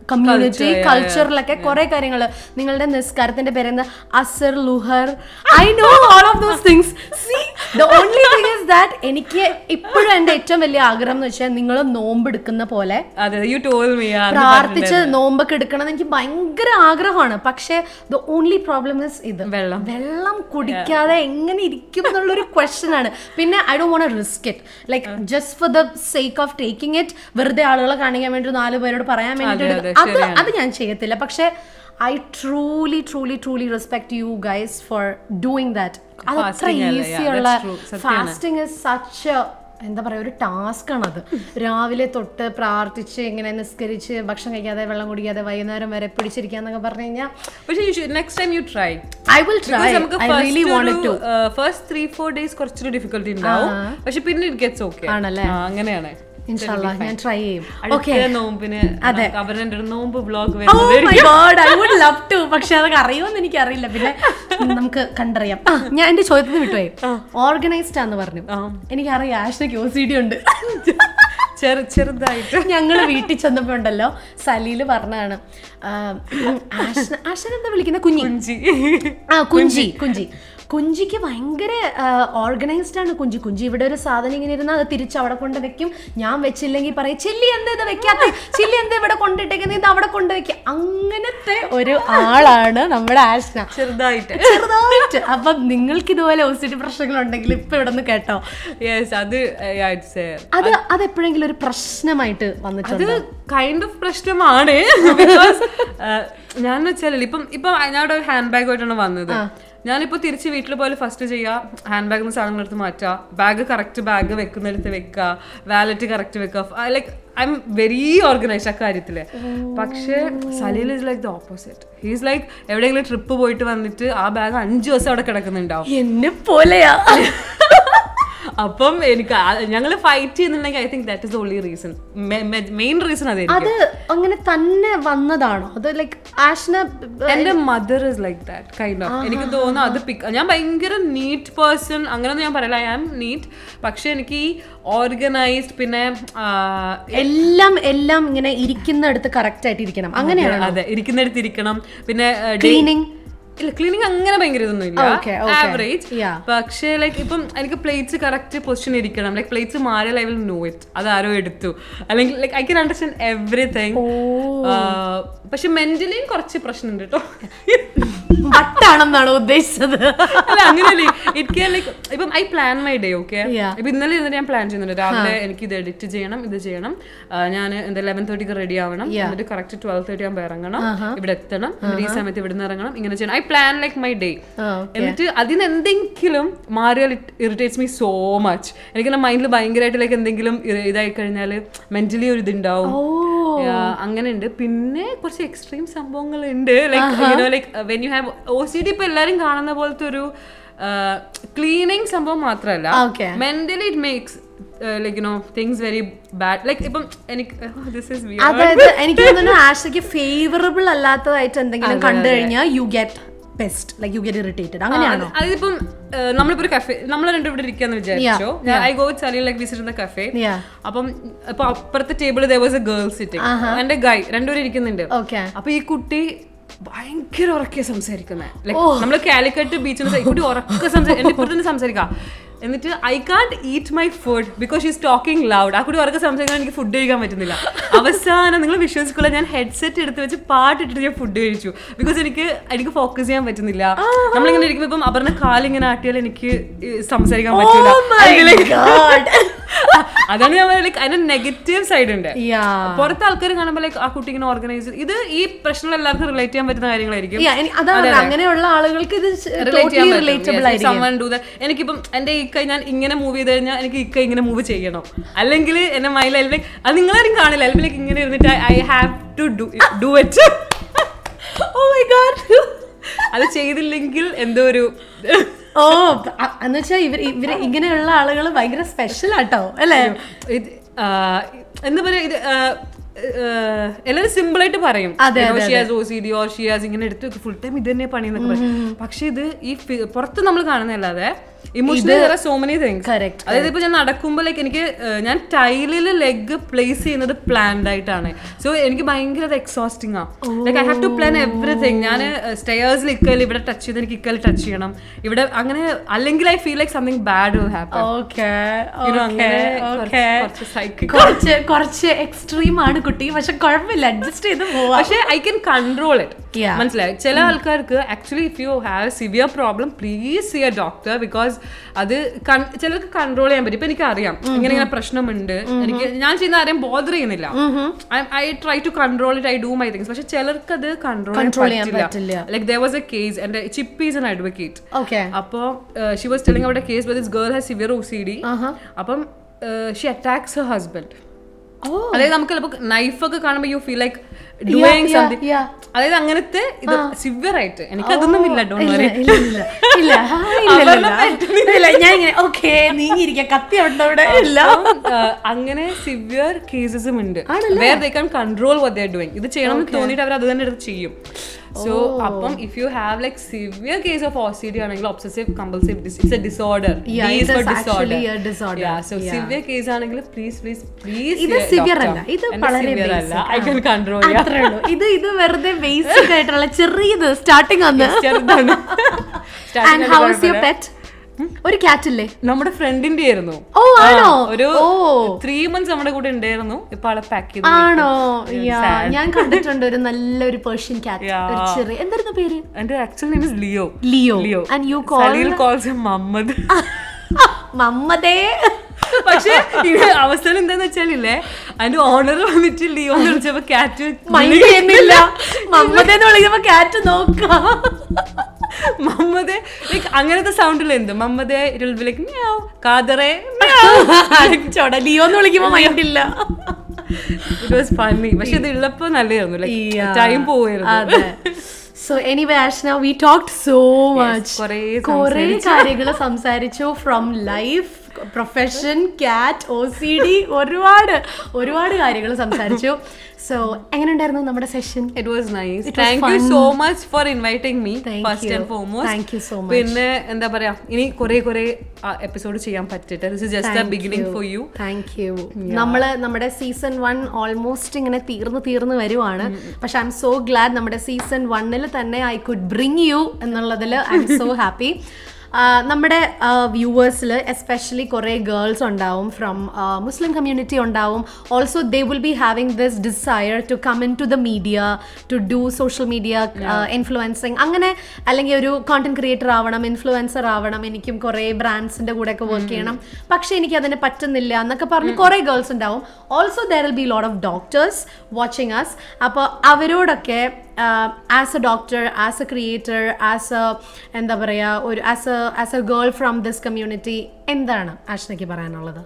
community കൾച്ചറിലൊക്കെ കുറെ കാര്യങ്ങൾ. നിങ്ങളുടെ നിസ്കാരത്തിന്റെ പേരെന്താ? അസർ, ലുഹർ, I know all of those things. See the only thing is that എനിക്ക് ഇപ്പോഴും എന്റെ ഏറ്റവും വലിയ ആഗ്രഹം എന്ന് വെച്ചാൽ നിങ്ങൾ നോമ്പ് എടുക്കുന്ന പോലെ പ്രാർത്ഥിച്ച് നോമ്പൊക്കെ എടുക്കണം എന്ന് എനിക്ക് ഭയങ്കര ആഗ്രഹമാണ്. പക്ഷെ ദ ഓൺലി പ്രോബ്ലം ഇസ് ഇത് വെള്ളം വെള്ളം കുടിക്കാതെ എങ്ങനെ ഇരിക്കും എന്നുള്ളൊരു ക്വസ്റ്റ്യൻ ആണ്. പിന്നെ I don't want to risk it like just for the sake of taking it. വെറുതെ ആളുകളെ കാണിക്കാൻ വേണ്ടി നാല് പേരോട് പറയാൻ വേണ്ടിയിട്ട് അത് അത് ഞാൻ ചെയ്യത്തില്ല. പക്ഷെ I truly truly truly respect you guys for doing that. അത് അത്ര ഈസിയുള്ള ഫാസ്റ്റിംഗ് ഇസ് സച്ച് എന്താ പറയാ ഒരു ടാസ്ക് ആണത്. രാവിലെ തൊട്ട് പ്രാർത്ഥിച്ച് ഇങ്ങനെ നിസ്കരിച്ച് ഭക്ഷണം കഴിക്കാതെ വെള്ളം കുടിക്കാതെ വൈകുന്നേരം വരെ പിടിച്ചിരിക്കാന്നൊക്കെ പറഞ്ഞു കഴിഞ്ഞാൽ next time you try. I will try. I really wanted to. First three four days കുറച്ചൊരു ഡിഫിക്കൽട്ടി ഉണ്ടാവും. പക്ഷെ പിന്നെ ഇറ്റ് ഗെറ്റ്സ് ഓക്കേ. ആണല്ലേ? അങ്ങനെയാണ്. ഇൻഷാല്ലാ ഞാൻ ട്രൈ ചെയ്യും. നോമ്പിന് നോമ്പ് വ്ലോഗ് പക്ഷെ അതൊക്കെ അറിയുമെന്ന് എനിക്ക് അറിയില്ല. പിന്നെ നമുക്ക് കണ്ടറിയാം. ഞാൻ എന്റെ ചോദ്യത്തിന് വിട്ടുപോയി. ഓർഗനൈസ്ഡ് ആന്ന് പറഞ്ഞു. എനിക്കറിയാം ആഷ്നയ്ക്ക് ഒ സി ഡി ഉണ്ട് ചെറുതായിട്ട്. ഞങ്ങള് വീട്ടിൽ ചെന്നപ്പോ ഉണ്ടല്ലോ സലീല് പറഞ്ഞാണ് ആഷ്ന ആഷ്ന എന്താ വിളിക്കുന്ന കുഞ്ഞി ആ കുഞ്ചി കുഞ്ചി കുഞ്ചിക്ക് ഭയങ്കര ഓർഗനൈസ്ഡ് ആണ്. കുഞ്ചി കുഞ്ചി ഇവിടെ ഒരു സാധനം ഇങ്ങനെ ഇരുന്നാൽ അത് തിരിച്ച് അവിടെ കൊണ്ട് വെക്കും. ഞാൻ വെച്ചില്ലെങ്കിൽ പറയും ചില്ലി എന്താ ഇത് വെക്കാത്ത, ചില്ലി എന്താ ഇവിടെ കൊണ്ടിട്ടേക്കുന്നത്, ഇത് അവിടെ കൊണ്ട് വെക്കാം. അങ്ങനത്തെ ഒരു ആളാണ് നമ്മുടെ ആഷ്ന. ചെറുതായിട്ട് ചെറുതായിട്ട്. അപ്പൊ നിങ്ങൾക്ക് ഇതുപോലെ ഒസിറ്റി പ്രശ്നങ്ങൾ ഉണ്ടെങ്കിൽ ഇപ്പൊ ഇവിടെ നിന്ന് കേട്ടോ. അത് അത് അത് എപ്പോഴെങ്കിലും ഒരു പ്രശ്നമായിട്ട് വന്നിട്ടുണ്ട്? കൈൻഡ് ഓഫ് പ്രശ്നമാണ്. ഞാൻ വെച്ചാൽ ഇപ്പം ഇപ്പൊ ഞാൻ ഒരു ഹാൻഡ് ബാഗ് ആയിട്ടാണ് വന്നത്. ഞാനിപ്പോൾ തിരിച്ച് വീട്ടിൽ പോലെ ഫസ്റ്റ് ചെയ്യുക, ഹാൻഡ് ബാഗിൽ നിന്ന് സാധനങ്ങൾ എടുത്ത് മാറ്റുക, ബാഗ് കറക്റ്റ് ബാഗ് വെക്കുന്നിടത്ത് വെക്കുക, വാലറ്റ് കറക്റ്റ് വെക്കുക. Like I'm very organised ആ കാര്യത്തിൽ. പക്ഷേ Salil is like the opposite. He's like എവിടെയെങ്കിലും ട്രിപ്പ് പോയിട്ട് വന്നിട്ട് ആ ബാഗ് അഞ്ച് ദിവസം അവിടെ കിടക്കുന്നുണ്ടാവും. എന്നെ പോലെയാ. അപ്പം എനിക്ക് ഞങ്ങൾ ഫൈറ്റ് ചെയ്യുന്നുണ്ടെങ്കിൽ I think that is the only reason, main reason. അതെ, അത് അങ്ങനെ തന്നെ വന്നതാണോ? അത് ലൈക്ക് ആഷ്ന എന്റെ mother is like that kind of. എനിക്ക് തോന്നുന്നു അത് പിക്ക്. ഞാൻ ഭയങ്കര നീറ്റ് പേഴ്സൺ അങ്ങനെയൊന്നും ഞാൻ പറയില്ല, ഐ ആം നീറ്റ്. പക്ഷെ എനിക്ക് ഈ ഓർഗനൈസ്ഡ് പിന്നെ എല്ലാം എല്ലാം ഇങ്ങനെ ഇരിക്കുന്നിടത്ത് കറക്റ്റ് ആയിട്ട് ഇരിക്കണം, അങ്ങനെയാണ്. അതെ, ഇരിക്കുന്നിടത്ത് ഇരിക്കണം. പിന്നെ ക്ലീനിങ് ഇല്ല, ക്ലീനിങ് അങ്ങനെ ഭയങ്കര ഇതൊന്നും ഇല്ല, ആവറേജ്. പക്ഷേ ലൈക്ക് ഇപ്പം എനിക്ക് പ്ലേറ്റ്സ് കറക്റ്റ് പൊസിഷൻ ഇരിക്കണം. ലൈക്ക് പ്ലേറ്റ്സ് മാറിയാൽ ഐ വിൽ നോ ഇറ്റ്, അത് ആരോ എടുത്തു, അല്ലെങ്കിൽ like I can understand everything. പക്ഷെ മെന്റലിയും കുറച്ച് പ്രശ്നമുണ്ട് കേട്ടോ. വട്ടാണെന്നാണോ ഉദ്ദേശിച്ചത്? അല്ല, അങ്ങനെയല്ലേ. ഇറ്റ് ക്യാൻ ലൈക്ക് ഇപ്പം I plan my day. Okay, ഇപ്പൊ ഇന്നലെ ഇരുന്നിട്ട് ഞാൻ പ്ലാൻ ചെയ്യുന്നുണ്ട്. രാവിലെ എനിക്ക് ഇത് എഡിറ്റ് ചെയ്യണം, ഇത് ചെയ്യണം, ഞാൻ എന്താ ലെവൻ തേർട്ടിക്ക് റെഡി ആവണം, എന്നിട്ട് കറക്റ്റ് ട്വൽവ് തേർട്ടി ആകുമ്പോൾ ഇറങ്ങണം, ഇവിടെ എത്തണം, ഈ സമയത്ത് ഇവിടെ നിന്ന് ഇറങ്ങണം, ഇങ്ങനെ ചെയ്യണം. I plan like my day. എന്നിട്ട് അതിന് എന്തെങ്കിലും മാറിയാൽ it irritates me so much. എനിക്ക് മൈൻഡിൽ ഭയങ്കരമായിട്ട് ലൈക്ക് എന്തെങ്കിലും ഇതായി കഴിഞ്ഞാൽ മെന്റലി ഒരു ഇതുണ്ടാവും. അങ്ങനെ ഉണ്ട്. പിന്നെ കുറച്ച് എക്സ്ട്രീം സംഭവങ്ങളുണ്ട്. Like you know like when you have O C D. ഇപ്പൊ എല്ലാരും കാണുന്ന പോലത്തെ ഒരു ക്ലീനിങ് സംഭവം മാത്രമല്ല, mentally it makes like you know things very bad. Like ഇപ്പം എനിക്ക് അതായത് എനിക്ക് തോന്നുന്നു ആഷയ്ക്ക് ഫേവറബിൾ അല്ലാത്തതായിട്ട് എന്തെങ്കിലും കണ്ടു കഴിഞ്ഞാൽ you get best, like you get irritated. അങ്ങനെയാണോ? അതിപ്പം നമ്മളിപ്പോ ഒരു കഫേ, നമ്മൾ രണ്ടും ഇവിടെ ഇരിക്കാന്ന് വിചാരിച്ചോ, I go with Salil like visit in the cafe. അപ്പം ഇപ്പൊ അപ്പുറത്തെ ടേബിളിൽ there was a girl sitting, എന്റെ ഗൈ രണ്ടുപേരും ഇരിക്കുന്നുണ്ട്. അപ്പൊ ഈ കുട്ടി ഭയങ്കര ഉറക്കെ സംസാരിക്കുന്നത്. ലൈക്ക് നമ്മള് കാലിക്കറ്റ് ബീച്ചിൽ കുട്ടി ഉറക്കെ സംസാരിക്കും, എന്റെ ഇപ്പുറത്ത് തന്നെ സംസാരിക്കാം. എന്നിട്ട് I can't eat my food because she is talking loud. ആ കൂടി ഉറക്കെ സംസാരിക്കാൻ എനിക്ക് ഫുഡ് കഴിക്കാൻ പറ്റുന്നില്ല. അവസാനം നിങ്ങൾ വിശ്വസിക്കുള്ള ഞാൻ ഹെഡ്സെറ്റ് എടുത്ത് വെച്ച് പാട്ടിട്ടിട്ട് ഞാൻ ഫുഡ് കഴിച്ചു. ബിക്കോസ് എനിക്ക് എനിക്ക് ഫോക്കസ് ചെയ്യാൻ പറ്റുന്നില്ല. നമ്മളിങ്ങനെ ഇരിക്കുമ്പോൾ ഇപ്പം അവരുടെ കാലിങ്ങനെ ആട്ടിയാൽ എനിക്ക് സംസാരിക്കാൻ പറ്റില്ല. അതാണ് ഞാൻ ലൈക്ക് അതിന്റെ നെഗറ്റീവ് സൈഡ് ഉണ്ട്. പുറത്തെ ആൾക്കാർ കാണുമ്പോൾ ലൈക്ക് ആ കുട്ടി ഇങ്ങനെ ഓർഗനൈസ്, ഇത് ഈ പ്രശ്നം എല്ലാവർക്കും റിലേറ്റ് ചെയ്യാൻ പറ്റുന്ന കാര്യങ്ങളായിരിക്കും. അങ്ങനെയുള്ള ആളുകൾക്ക് ഇത് എനിക്കിപ്പം എന്റെ ഇക്ക ഞാൻ ഇങ്ങനെ മൂവ് ചെയ്ത് കഴിഞ്ഞാൽ എനിക്ക് ഇക്ക ഇങ്ങനെ മൂവ് ചെയ്യണം, അല്ലെങ്കിൽ എന്റെ മൈൻഡിൽ ലൈക്ക് അത് നിങ്ങളാരും കാണില്ല, അല്ലെങ്കിൽ ലൈക്ക് ഇങ്ങനെ ഇരുന്നിട്ട് I have to do it. Oh my god, അത് ചെയ്തില്ലെങ്കിൽ എന്തോ ഒരു ഓ എന്ന് വെച്ചാൽ ഇവർ ഇവര് ഇങ്ങനെയുള്ള ആളുകൾ ഭയങ്കര സ്പെഷ്യൽ ആട്ടോ അല്ലേ? എന്താ പറയാ, ഇത് എല്ലാവരും സിമ്പിൾ ആയിട്ട് പറയും ഇങ്ങനെ എടുത്ത് ഫുൾ ടൈം ഇത് തന്നെ പണി എന്നൊക്കെ പറയും. പക്ഷെ ഇത് ഈ പുറത്ത് നമ്മൾ കാണുന്നതല്ലാതെ emotionally there are so many things. അതായത് ഇപ്പൊ ഞാൻ നടക്കുമ്പോൾ ലൈക്ക് എനിക്ക് ഞാൻ ടൈലിൽ ലെഗ് പ്ലേസ് ചെയ്യുന്നത് പ്ലാൻഡ് ആയിട്ടാണ്. സോ എനിക്ക് ഭയങ്കര എക്സോസ്റ്റിംഗ് ആണ്. Like I have to plan everything. ഞാൻ സ്റ്റെയർസിൽ ഇക്കൽ ഇവിടെ ടച്ച് ചെയ്ത് എനിക്ക് ഇക്കൽ ടച്ച് ചെയ്യണം ഇവിടെ അങ്ങനെ, അല്ലെങ്കിൽ I feel like something bad will happen. കുറച്ച് എക്സ്ട്രീം ആണ് കുട്ടി, പക്ഷെ കുഴപ്പമില്ല, അഡ്ജസ്റ്റ് ചെയ്ത് പോവാം. പക്ഷെ ഐ ക്യാൻ കൺട്രോൾ ഇറ്റ്. മനസ്സിലായി? ചില ആൾക്കാർക്ക് actually if you have severe problem please see a doctor, because അത് ചിലർക്ക് കൺട്രോൾ ചെയ്യാൻ പറ്റും. ഇപ്പൊ എനിക്ക് അറിയാം ഇങ്ങനെ ഇങ്ങനെ പ്രശ്നമുണ്ട്, എനിക്ക് ഞാൻ ചെയ്യുന്ന ആരെയും ബോധർ ചെയ്യുന്നില്ല, I try to control it, I do my things. പക്ഷെ ചിലർക്ക് അത് കൺട്രോൾ ചെയ്യാൻ പറ്റില്ല. Like there was a case and Chippy is an advocate. Okay. Appo uh, she was telling about a case where this girl has severe O C D. Uh-huh. Appam uh, she attacks her husband. Oh. അതായത് നമുക്ക് ചിലപ്പോൾ knife ഒക്കെ കാണുമ്പോൾ you feel like doing something. അതായത് അങ്ങനത്തെ ഇത് severe ആയിട്ട് എനിക്ക് അതൊന്നും ഇല്ല. Don't worry. അങ്ങനെ സിവിയർ കേസസും ഉണ്ട് where they can control what they are doing. ഇത് ചെയ്യണം എന്ന് തോന്നിയിട്ട് അവർ അത് തന്നെ എടുത്ത് ചെയ്യും. So അപ്പം if you have like severe case of O C D ആണെങ്കിൽ obsessive compulsive dis- it's a disorder. Yeah, it is actually a disorder. Yeah, so yeah. severe case ആണെങ്കിൽ please please please ഇത് severe അല്ല, ഇത് വളരെ basic. I can control. അത്രേ ഉള്ളൂ. ഇത് ഇത് വെറുതെ ബേസിക് ആയിട്ടുള്ള ചെറിയത് സ്റ്റാർട്ടിംഗ് ആണ്. And how is your pet? ഒരു കാറ്റ് ഇല്ലേ? നമ്മുടെ ഫ്രണ്ടിന്റെ ആയിരുന്നു. ഓ ആണോ? ഒരു ത്രീ മന്ത്സ് നമ്മുടെ കൂടെ ഉണ്ടായിരുന്നു. ഇപ്പൊ ആളെ പാക്ക് ചെയ്തു. ആണോ? ഞാൻ കണ്ടിട്ടുണ്ട് ഒരു നല്ലൊരു പേർഷ്യൻ കാറ്റ്. ചെറിയ എന്തായിരുന്നു പേര്? എന്റെ actual name is Leo. Leo. Leo. And you call Salil calls him Muhammad. മമ്മദേ. പക്ഷെ അവസാനം എന്താന്ന് വെച്ചാലില്ലേ, അതിന്റെ ഓണർ വന്നിട്ട് ലിയോ എന്ന് വിളിച്ചപ്പോ കാറ്റ് മൈൻഡ് ചെയ്യുന്നില്ല. മമ്മദേന്ന് വിളിക്കുമ്പോ കാറ്റ് നോക്കാം. മമ്മദേ ലൈക്ക് അങ്ങനത്തെ സൗണ്ടിൽ എന്ത് മമ്മദേ ലൈക്ക് കാതറേ ലിയോ എന്ന് വിളിക്കുമ്പോ മൈൻഡ് ഇല്ല. It was funny. പക്ഷെ ഇത് ഉള്ളപ്പോ നല്ലതായിരുന്നു, ലൈക്ക് ടൈം പോവായിരുന്നു. So anyway, Ashna, we talked so much. കുറേ കാര്യങ്ങൾ സംസാരിച്ചു. From life, profession, cat, O C D, ഒരുപാട് ഒരുപാട് കാര്യങ്ങൾ സംസാരിച്ചു. സോ എങ്ങനെയുണ്ടായിരുന്നു നമ്മുടെ session? It was nice. Thank you so much for inviting me first and foremost. Thank you so much. പിന്നെ എന്താ പറയാ, ഇനി കുറെ കുറെ എപ്പിസോഡ് ചെയ്യാൻ പറ്റിട്ട് this is just a beginning for you. Thank you. നമ്മള് നമ്മുടെ സീസൺ വൺ ഓൾമോസ്റ്റ് ഇങ്ങനെ തീർന്ന് തീർന്ന് വരുവാണ്. പക്ഷെ ഐ എം സോ ഗ്ലാഡ് നമ്മുടെ സീസൺ വണ്ണിൽ തന്നെ ഐ കുഡ് ബ്രിങ് യു എന്നുള്ളതിൽ ഐ എം സോ ഹാപ്പി. നമ്മുടെ വ്യൂവേഴ്സിൽ എസ്പെഷ്യലി കുറേ ഗേൾസ് ഉണ്ടാവും, ഫ്രം മുസ്ലിം കമ്മ്യൂണിറ്റി ഉണ്ടാവും. Also they will be having this desire to come into the media, to do social media influencing, അങ്ങനെ അല്ലെങ്കിൽ ഒരു content creator ആവണം, ഇൻഫ്ലുവൻസർ ആവണം, എനിക്കും കുറേ ബ്രാൻഡ്സിൻ്റെ കൂടെയൊക്കെ വർക്ക് ചെയ്യണം, പക്ഷെ എനിക്ക് അതിന് പറ്റുന്നില്ല എന്നൊക്കെ പറഞ്ഞ് കുറേ ഗേൾസ് ഉണ്ടാവും. Also there will be lot of doctors watching us. അപ്പോൾ അവരോടൊക്കെ as a doctor, as a creator, as a എന്താ പറയുക, ഒരു as a as a girl from this community എന്താണ് ആഷ്നയ്ക്ക് പറയാനുള്ളത്?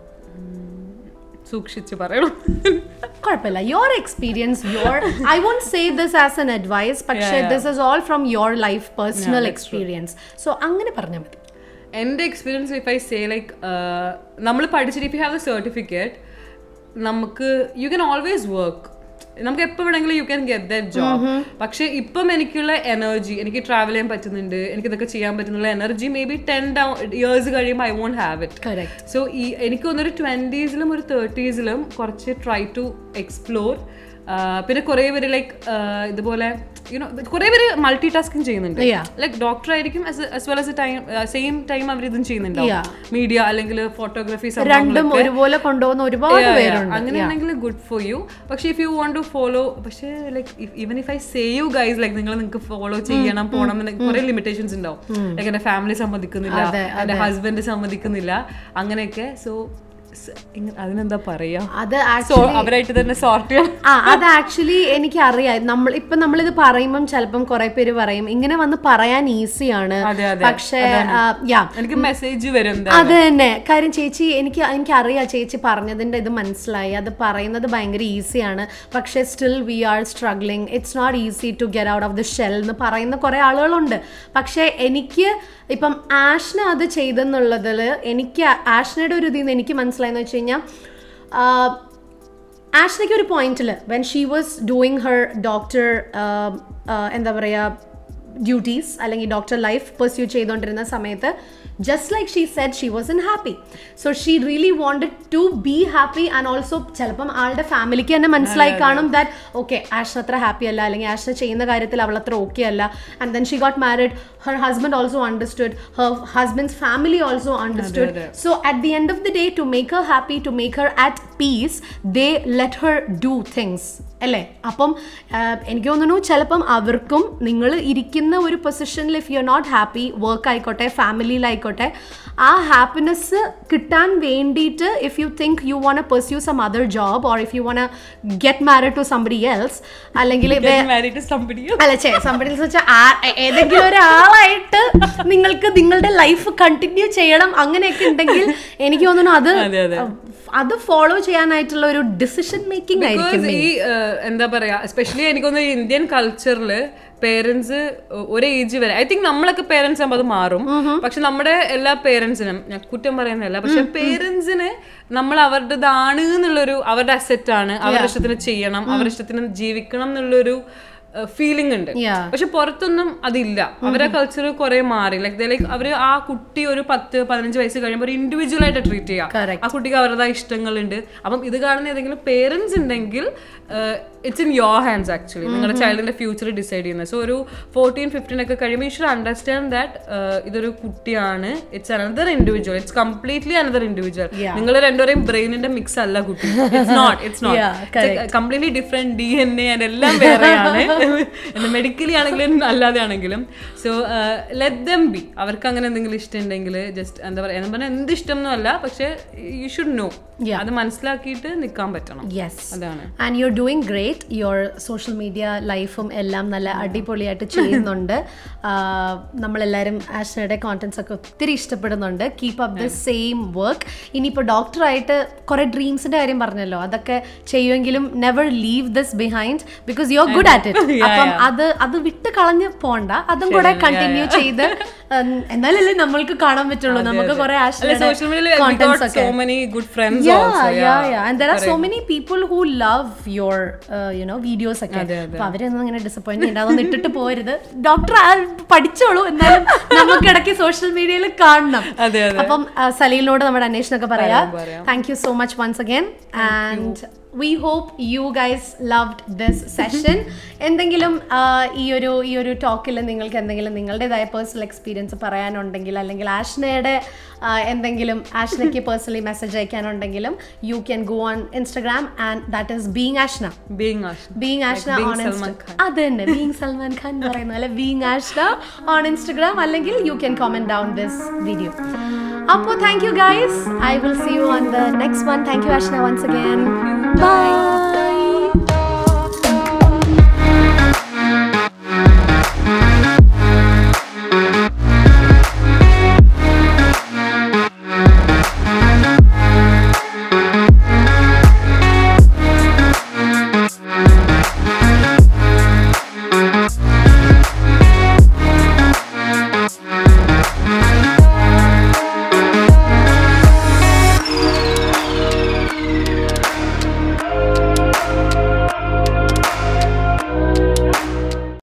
സൂക്ഷിച്ച് പറയണം. കുഴപ്പമില്ല. Your experience, your I won't say this as an advice, പക്ഷേ this is all from your life personal experience. So അങ്ങനെ പറഞ്ഞാൽ മതി. എൻ്റെ experience if I say like നമ്മൾ പഠിച്ചിട്ട് if you have a certificate, നമുക്ക് യു ക്യാൻ ഓൾവേസ് വർക്ക്, നമുക്ക് എപ്പോൾ വേണമെങ്കിലും you can get that job. പക്ഷെ ഇപ്പം എനിക്കുള്ള എനർജി, എനിക്ക് ട്രാവൽ ചെയ്യാൻ പറ്റുന്നുണ്ട്, എനിക്ക് ഇതൊക്കെ ചെയ്യാൻ പറ്റുന്നുള്ള energy maybe ten down years കഴിയുമ്പോൾ I won't have it. So ഈ എനിക്ക് തോന്നുന്നൊരു ട്വൻറ്റീസിലും ഒരു തേർട്ടീസിലും കുറച്ച് ട്രൈ ടു എക്സ്പ്ലോർ. പിന്നെ കുറേ പേര് ലൈക്ക് ഇതുപോലെ യുനോ കുറേ പേര് മൾട്ടി ടാസ്കിങ് ചെയ്യുന്നുണ്ട്. ലൈക്ക് ഡോക്ടർ ആയിരിക്കും as well as time same time അവർ ഇതും ചെയ്യുന്നുണ്ടാവും, മീഡിയ അല്ലെങ്കിൽ ഫോട്ടോഗ്രാഫി, രണ്ടും ഒരുപോലെ കൊണ്ടുപോകുന്ന ഒരുപാട് പേരുണ്ട്. അങ്ങനെയാണെങ്കിൽ ഗുഡ് ഫോർ യു. പക്ഷെ if you want to follow, പക്ഷേ like even if I say you guys like നിങ്ങൾ നിങ്ങൾക്ക് ഫോളോ ചെയ്യണം പോകണം എന്ന് കുറേ ലിമിറ്റേഷൻസ് ഉണ്ടാവും. ലൈക്ക് എൻ്റെ ഫാമിലി സമ്മതിക്കുന്നില്ല, എൻ്റെ ഹസ്ബൻഡ് സമ്മതിക്കുന്നില്ല, അങ്ങനെയൊക്കെ. സോ അതിനെന്താ പറയാ, അത് അവരായിട്ട് തന്നെ സോർട്ട് ചെയ്യണം. ആ അത് ആക്ച്വലി എനിക്കറിയാം. നമ്മൾ ഇപ്പൊ നമ്മളിത് പറയുമ്പം ചിലപ്പം കുറെ പേര് പറയും ഇങ്ങനെ വന്ന് പറയാൻ ഈസിയാണ്, പക്ഷേ എനിക്ക് മെസ്സേജ് വരും. അത് തന്നെ കാര്യം. ചേച്ചി എനിക്ക് എനിക്കറിയാം ചേച്ചി പറഞ്ഞതിന്റെ ഇത് മനസ്സിലായി, അത് പറയുന്നത് ഭയങ്കര ഈസിയാണ്, പക്ഷേ still we are struggling. It's not easy to get out of the shell എന്ന് പറയുന്ന കുറെ ആളുകളുണ്ട്. പക്ഷേ എനിക്ക് ഇപ്പം ആഷ്ന അത് ചെയ്തെന്നുള്ളതിൽ എനിക്ക് ആഷ്നയുടെ ഒരു ഇതിൽ നിന്ന് എനിക്ക് മനസ്സിലായെന്ന് വെച്ച് കഴിഞ്ഞാൽ, ആഷ്നയ്ക്ക് ഒരു പോയിന്റിൽ when she was doing her doctor എന്താ പറയുക ഡ്യൂട്ടീസ് അല്ലെങ്കിൽ ഡോക്ടർ ലൈഫ് പെർസ്യൂ ചെയ്തുകൊണ്ടിരുന്ന സമയത്ത് just like she said, she wasn't happy. So she really wanted to be happy, and also ചിലപ്പം ആളുടെ ഫാമിലിക്ക് തന്നെ മനസ്സിലായി കാണും that okay, ആഷ്ന അത്ര ഹാപ്പി അല്ല, അല്ലെങ്കിൽ ആഷ്ന ചെയ്യുന്ന കാര്യത്തിൽ അവൾ അത്ര ഓക്കെ അല്ല. And then she got married. Her husband also understood. Her husband's family also understood. So at the end of the day, to make her happy, to make her at peace, they let her do things. അല്ലേ? അപ്പം എനിക്ക് തോന്നുന്നു ചിലപ്പം അവർക്കും നിങ്ങൾ ഇരിക്കുന്ന ഒരു പൊസിഷനിൽ if you are not happy, work ആയിക്കോട്ടെ ഫാമിലിയിലായിക്കോട്ടെ, ആ ഹാപ്പിനെസ് കിട്ടാൻ വേണ്ടിയിട്ട് if you think you want pursue some other job, or if you want get married to somebody else, അല്ലെങ്കിൽ അല്ല ചേ സംബഡി എൽസ് വെച്ചാൽ ഏതെങ്കിലും ഒരാളായിട്ട് നിങ്ങൾക്ക് നിങ്ങളുടെ ലൈഫ് കണ്ടിന്യൂ ചെയ്യണം അങ്ങനെയൊക്കെ ഉണ്ടെങ്കിൽ എനിക്ക് തോന്നുന്നു അത് അത് ഫോളോ ചെയ്യാനായിട്ടുള്ള ഒരു ഡിസിഷൻ മേക്കിംഗ് ആയിരിക്കും. ഈ എന്താ പറയാ, എസ്പെഷ്യലി എനിക്കൊന്ന് ഇന്ത്യൻ കൾച്ചറിൽ പേരൻസ് ഒരു ഏജ് വരെ, ഐ തിങ്ക് നമ്മളൊക്കെ പേരൻസ് ആകുമ്പോൾ അത് മാറും, പക്ഷെ നമ്മുടെ എല്ലാ പേരൻസിനും, ഞാൻ കുറ്റം പറയുന്നതല്ല, പക്ഷെ പേരൻസിന് നമ്മൾ അവരുടേതാണ് എന്നുള്ളൊരു, അവരുടെ അസെറ്റ് ആണ്, അവരുടെ ഇഷ്ടത്തിന് ചെയ്യണം, അവരുടെ ഇഷ്ടത്തിന് ജീവിക്കണം എന്നുള്ളൊരു ഫീലിംഗ് ഉണ്ട്. പക്ഷെ പുറത്തൊന്നും അതില്ല. അവരുടെ കൾച്ചർ കുറെ മാറി. ലൈക്ക് ലൈക്ക് അവര് ആ കുട്ടി ഒരു പത്ത് പതിനഞ്ച് വയസ്സ് കഴിയുമ്പോൾ ഒരു ഇൻഡിവിജ്വൽ ആയിട്ട് ട്രീറ്റ് ചെയ്യുക. ആ കുട്ടിക്ക് അവരുടേതായ ഇഷ്ടങ്ങളുണ്ട്. അപ്പം ഇത് കാണുന്ന ഏതെങ്കിലും പേരൻസ് ഉണ്ടെങ്കിൽ it's in your hands actually, നിങ്ങളുടെ ചൈൽഡിന്റെ ഫ്യൂച്ചർ ഡിസൈഡ് ചെയ്യുന്നത്. സോ ഒരു ഫോർട്ടീൻ ഫിഫ്റ്റീൻ ഒക്കെ കഴിയുമ്പോൾ യു ഷുഡ് അണ്ടർസ്റ്റാൻഡ് ദാറ്റ് ഇതൊരു കുട്ടിയാണ്, it's another individual, it's completely another individual. നിങ്ങൾ രണ്ടുപേരെയും ബ്രെയിനിന്റെ മിക്സ് അല്ല കുട്ടി. It's not it's not completely different D N A and എല്ലാം വേറെയാണ്, മെഡിക്കലി ആണെങ്കിലും അല്ലാതെ ആണെങ്കിലും. So let them be. അവർക്ക് അങ്ങനെ എന്തെങ്കിലും ഇഷ്ടം ഉണ്ടെങ്കിൽ ജസ്റ്റ് എന്താ പറയുക, എന്ന് പറഞ്ഞാൽ എന്ത് ഇഷ്ടം ഒന്നും അല്ല, പക്ഷെ യു ഷുഡ് നോ, അത് മനസ്സിലാക്കിയിട്ട് നിൽക്കാൻ പറ്റണം. അതാണ്. And you are doing great. Your social media ലൈഫും എല്ലാം നല്ല അടിപൊളിയായിട്ട് ചെയ്യുന്നുണ്ട്. നമ്മളെല്ലാവരും ആഷ്നയുടെ കോണ്ടന്റ്സ് ഒക്കെ ഒത്തിരി ഇഷ്ടപ്പെടുന്നുണ്ട്. Keep up the same work. ഇനിയിപ്പോൾ ഡോക്ടറായിട്ട് കുറേ ഡ്രീംസിന്റെ കാര്യം പറഞ്ഞല്ലോ, അതൊക്കെ ചെയ്യുമെങ്കിലും never leave this behind because you are good at it. അപ്പം അത് അത് വിട്ട് കളഞ്ഞ് പോണ്ട, അതും കൂടെ കണ്ടിന്യൂ ചെയ്ത് എന്നാലല്ലേ നമ്മൾക്ക് കാണാൻ പറ്റുള്ളൂ. നമുക്ക് കുറെ ആഷ്നയുടെ കോണ്ടന്റ്സ് ഒക്കെ. Yeah, yeah, yeah. And there are so many people who love your, uh, you know, videos ഒക്കെ. അപ്പൊ അവരൊന്നും ഇങ്ങനെ ഡിസപ്പോയിന്റ് ചെയ്യണ്ട, അതൊന്നും ഇട്ടിട്ട് പോരുത്. ഡോക്ടർ പഠിച്ചോളൂ, എന്നാലും നമുക്ക് ഇടയ്ക്ക് സോഷ്യൽ മീഡിയയിൽ കാണണം. അപ്പം സലീലിനോട് നമ്മുടെ അന്വേഷണമൊക്കെ പറയാം. Thank you so much once again, and we hope you guys loved this session. എന്തെങ്കിലും ഈ ഒരു ഈ ഒരു ടോക്കിൽ നിങ്ങൾക്ക് എന്തെങ്കിലും നിങ്ങളുടേതായ പേഴ്സണൽ എക്സ്പീരിയൻസ് പറയാനുണ്ടെങ്കിൽ, അല്ലെങ്കിൽ ആഷ്നയുടെ എന്തെങ്കിലും ആഷ്നയ്ക്ക് പേഴ്സണലി മെസ്സേജ് അയക്കാനുണ്ടെങ്കിലും, you can go on Instagram and that is being Ashna. Being Ashna on Instagram. അത് തന്നെ, ബീങ് സൽമാൻ ഖാൻ എന്ന് പറയുന്ന പോലെ ബീങ് ആഷ്ന ഓൺ ഇൻസ്റ്റഗ്രാം, അല്ലെങ്കിൽ you can comment down this video. അപ്പോൾ thank you guys. I will see you on the next one. Thank you Ashna once again. Bye.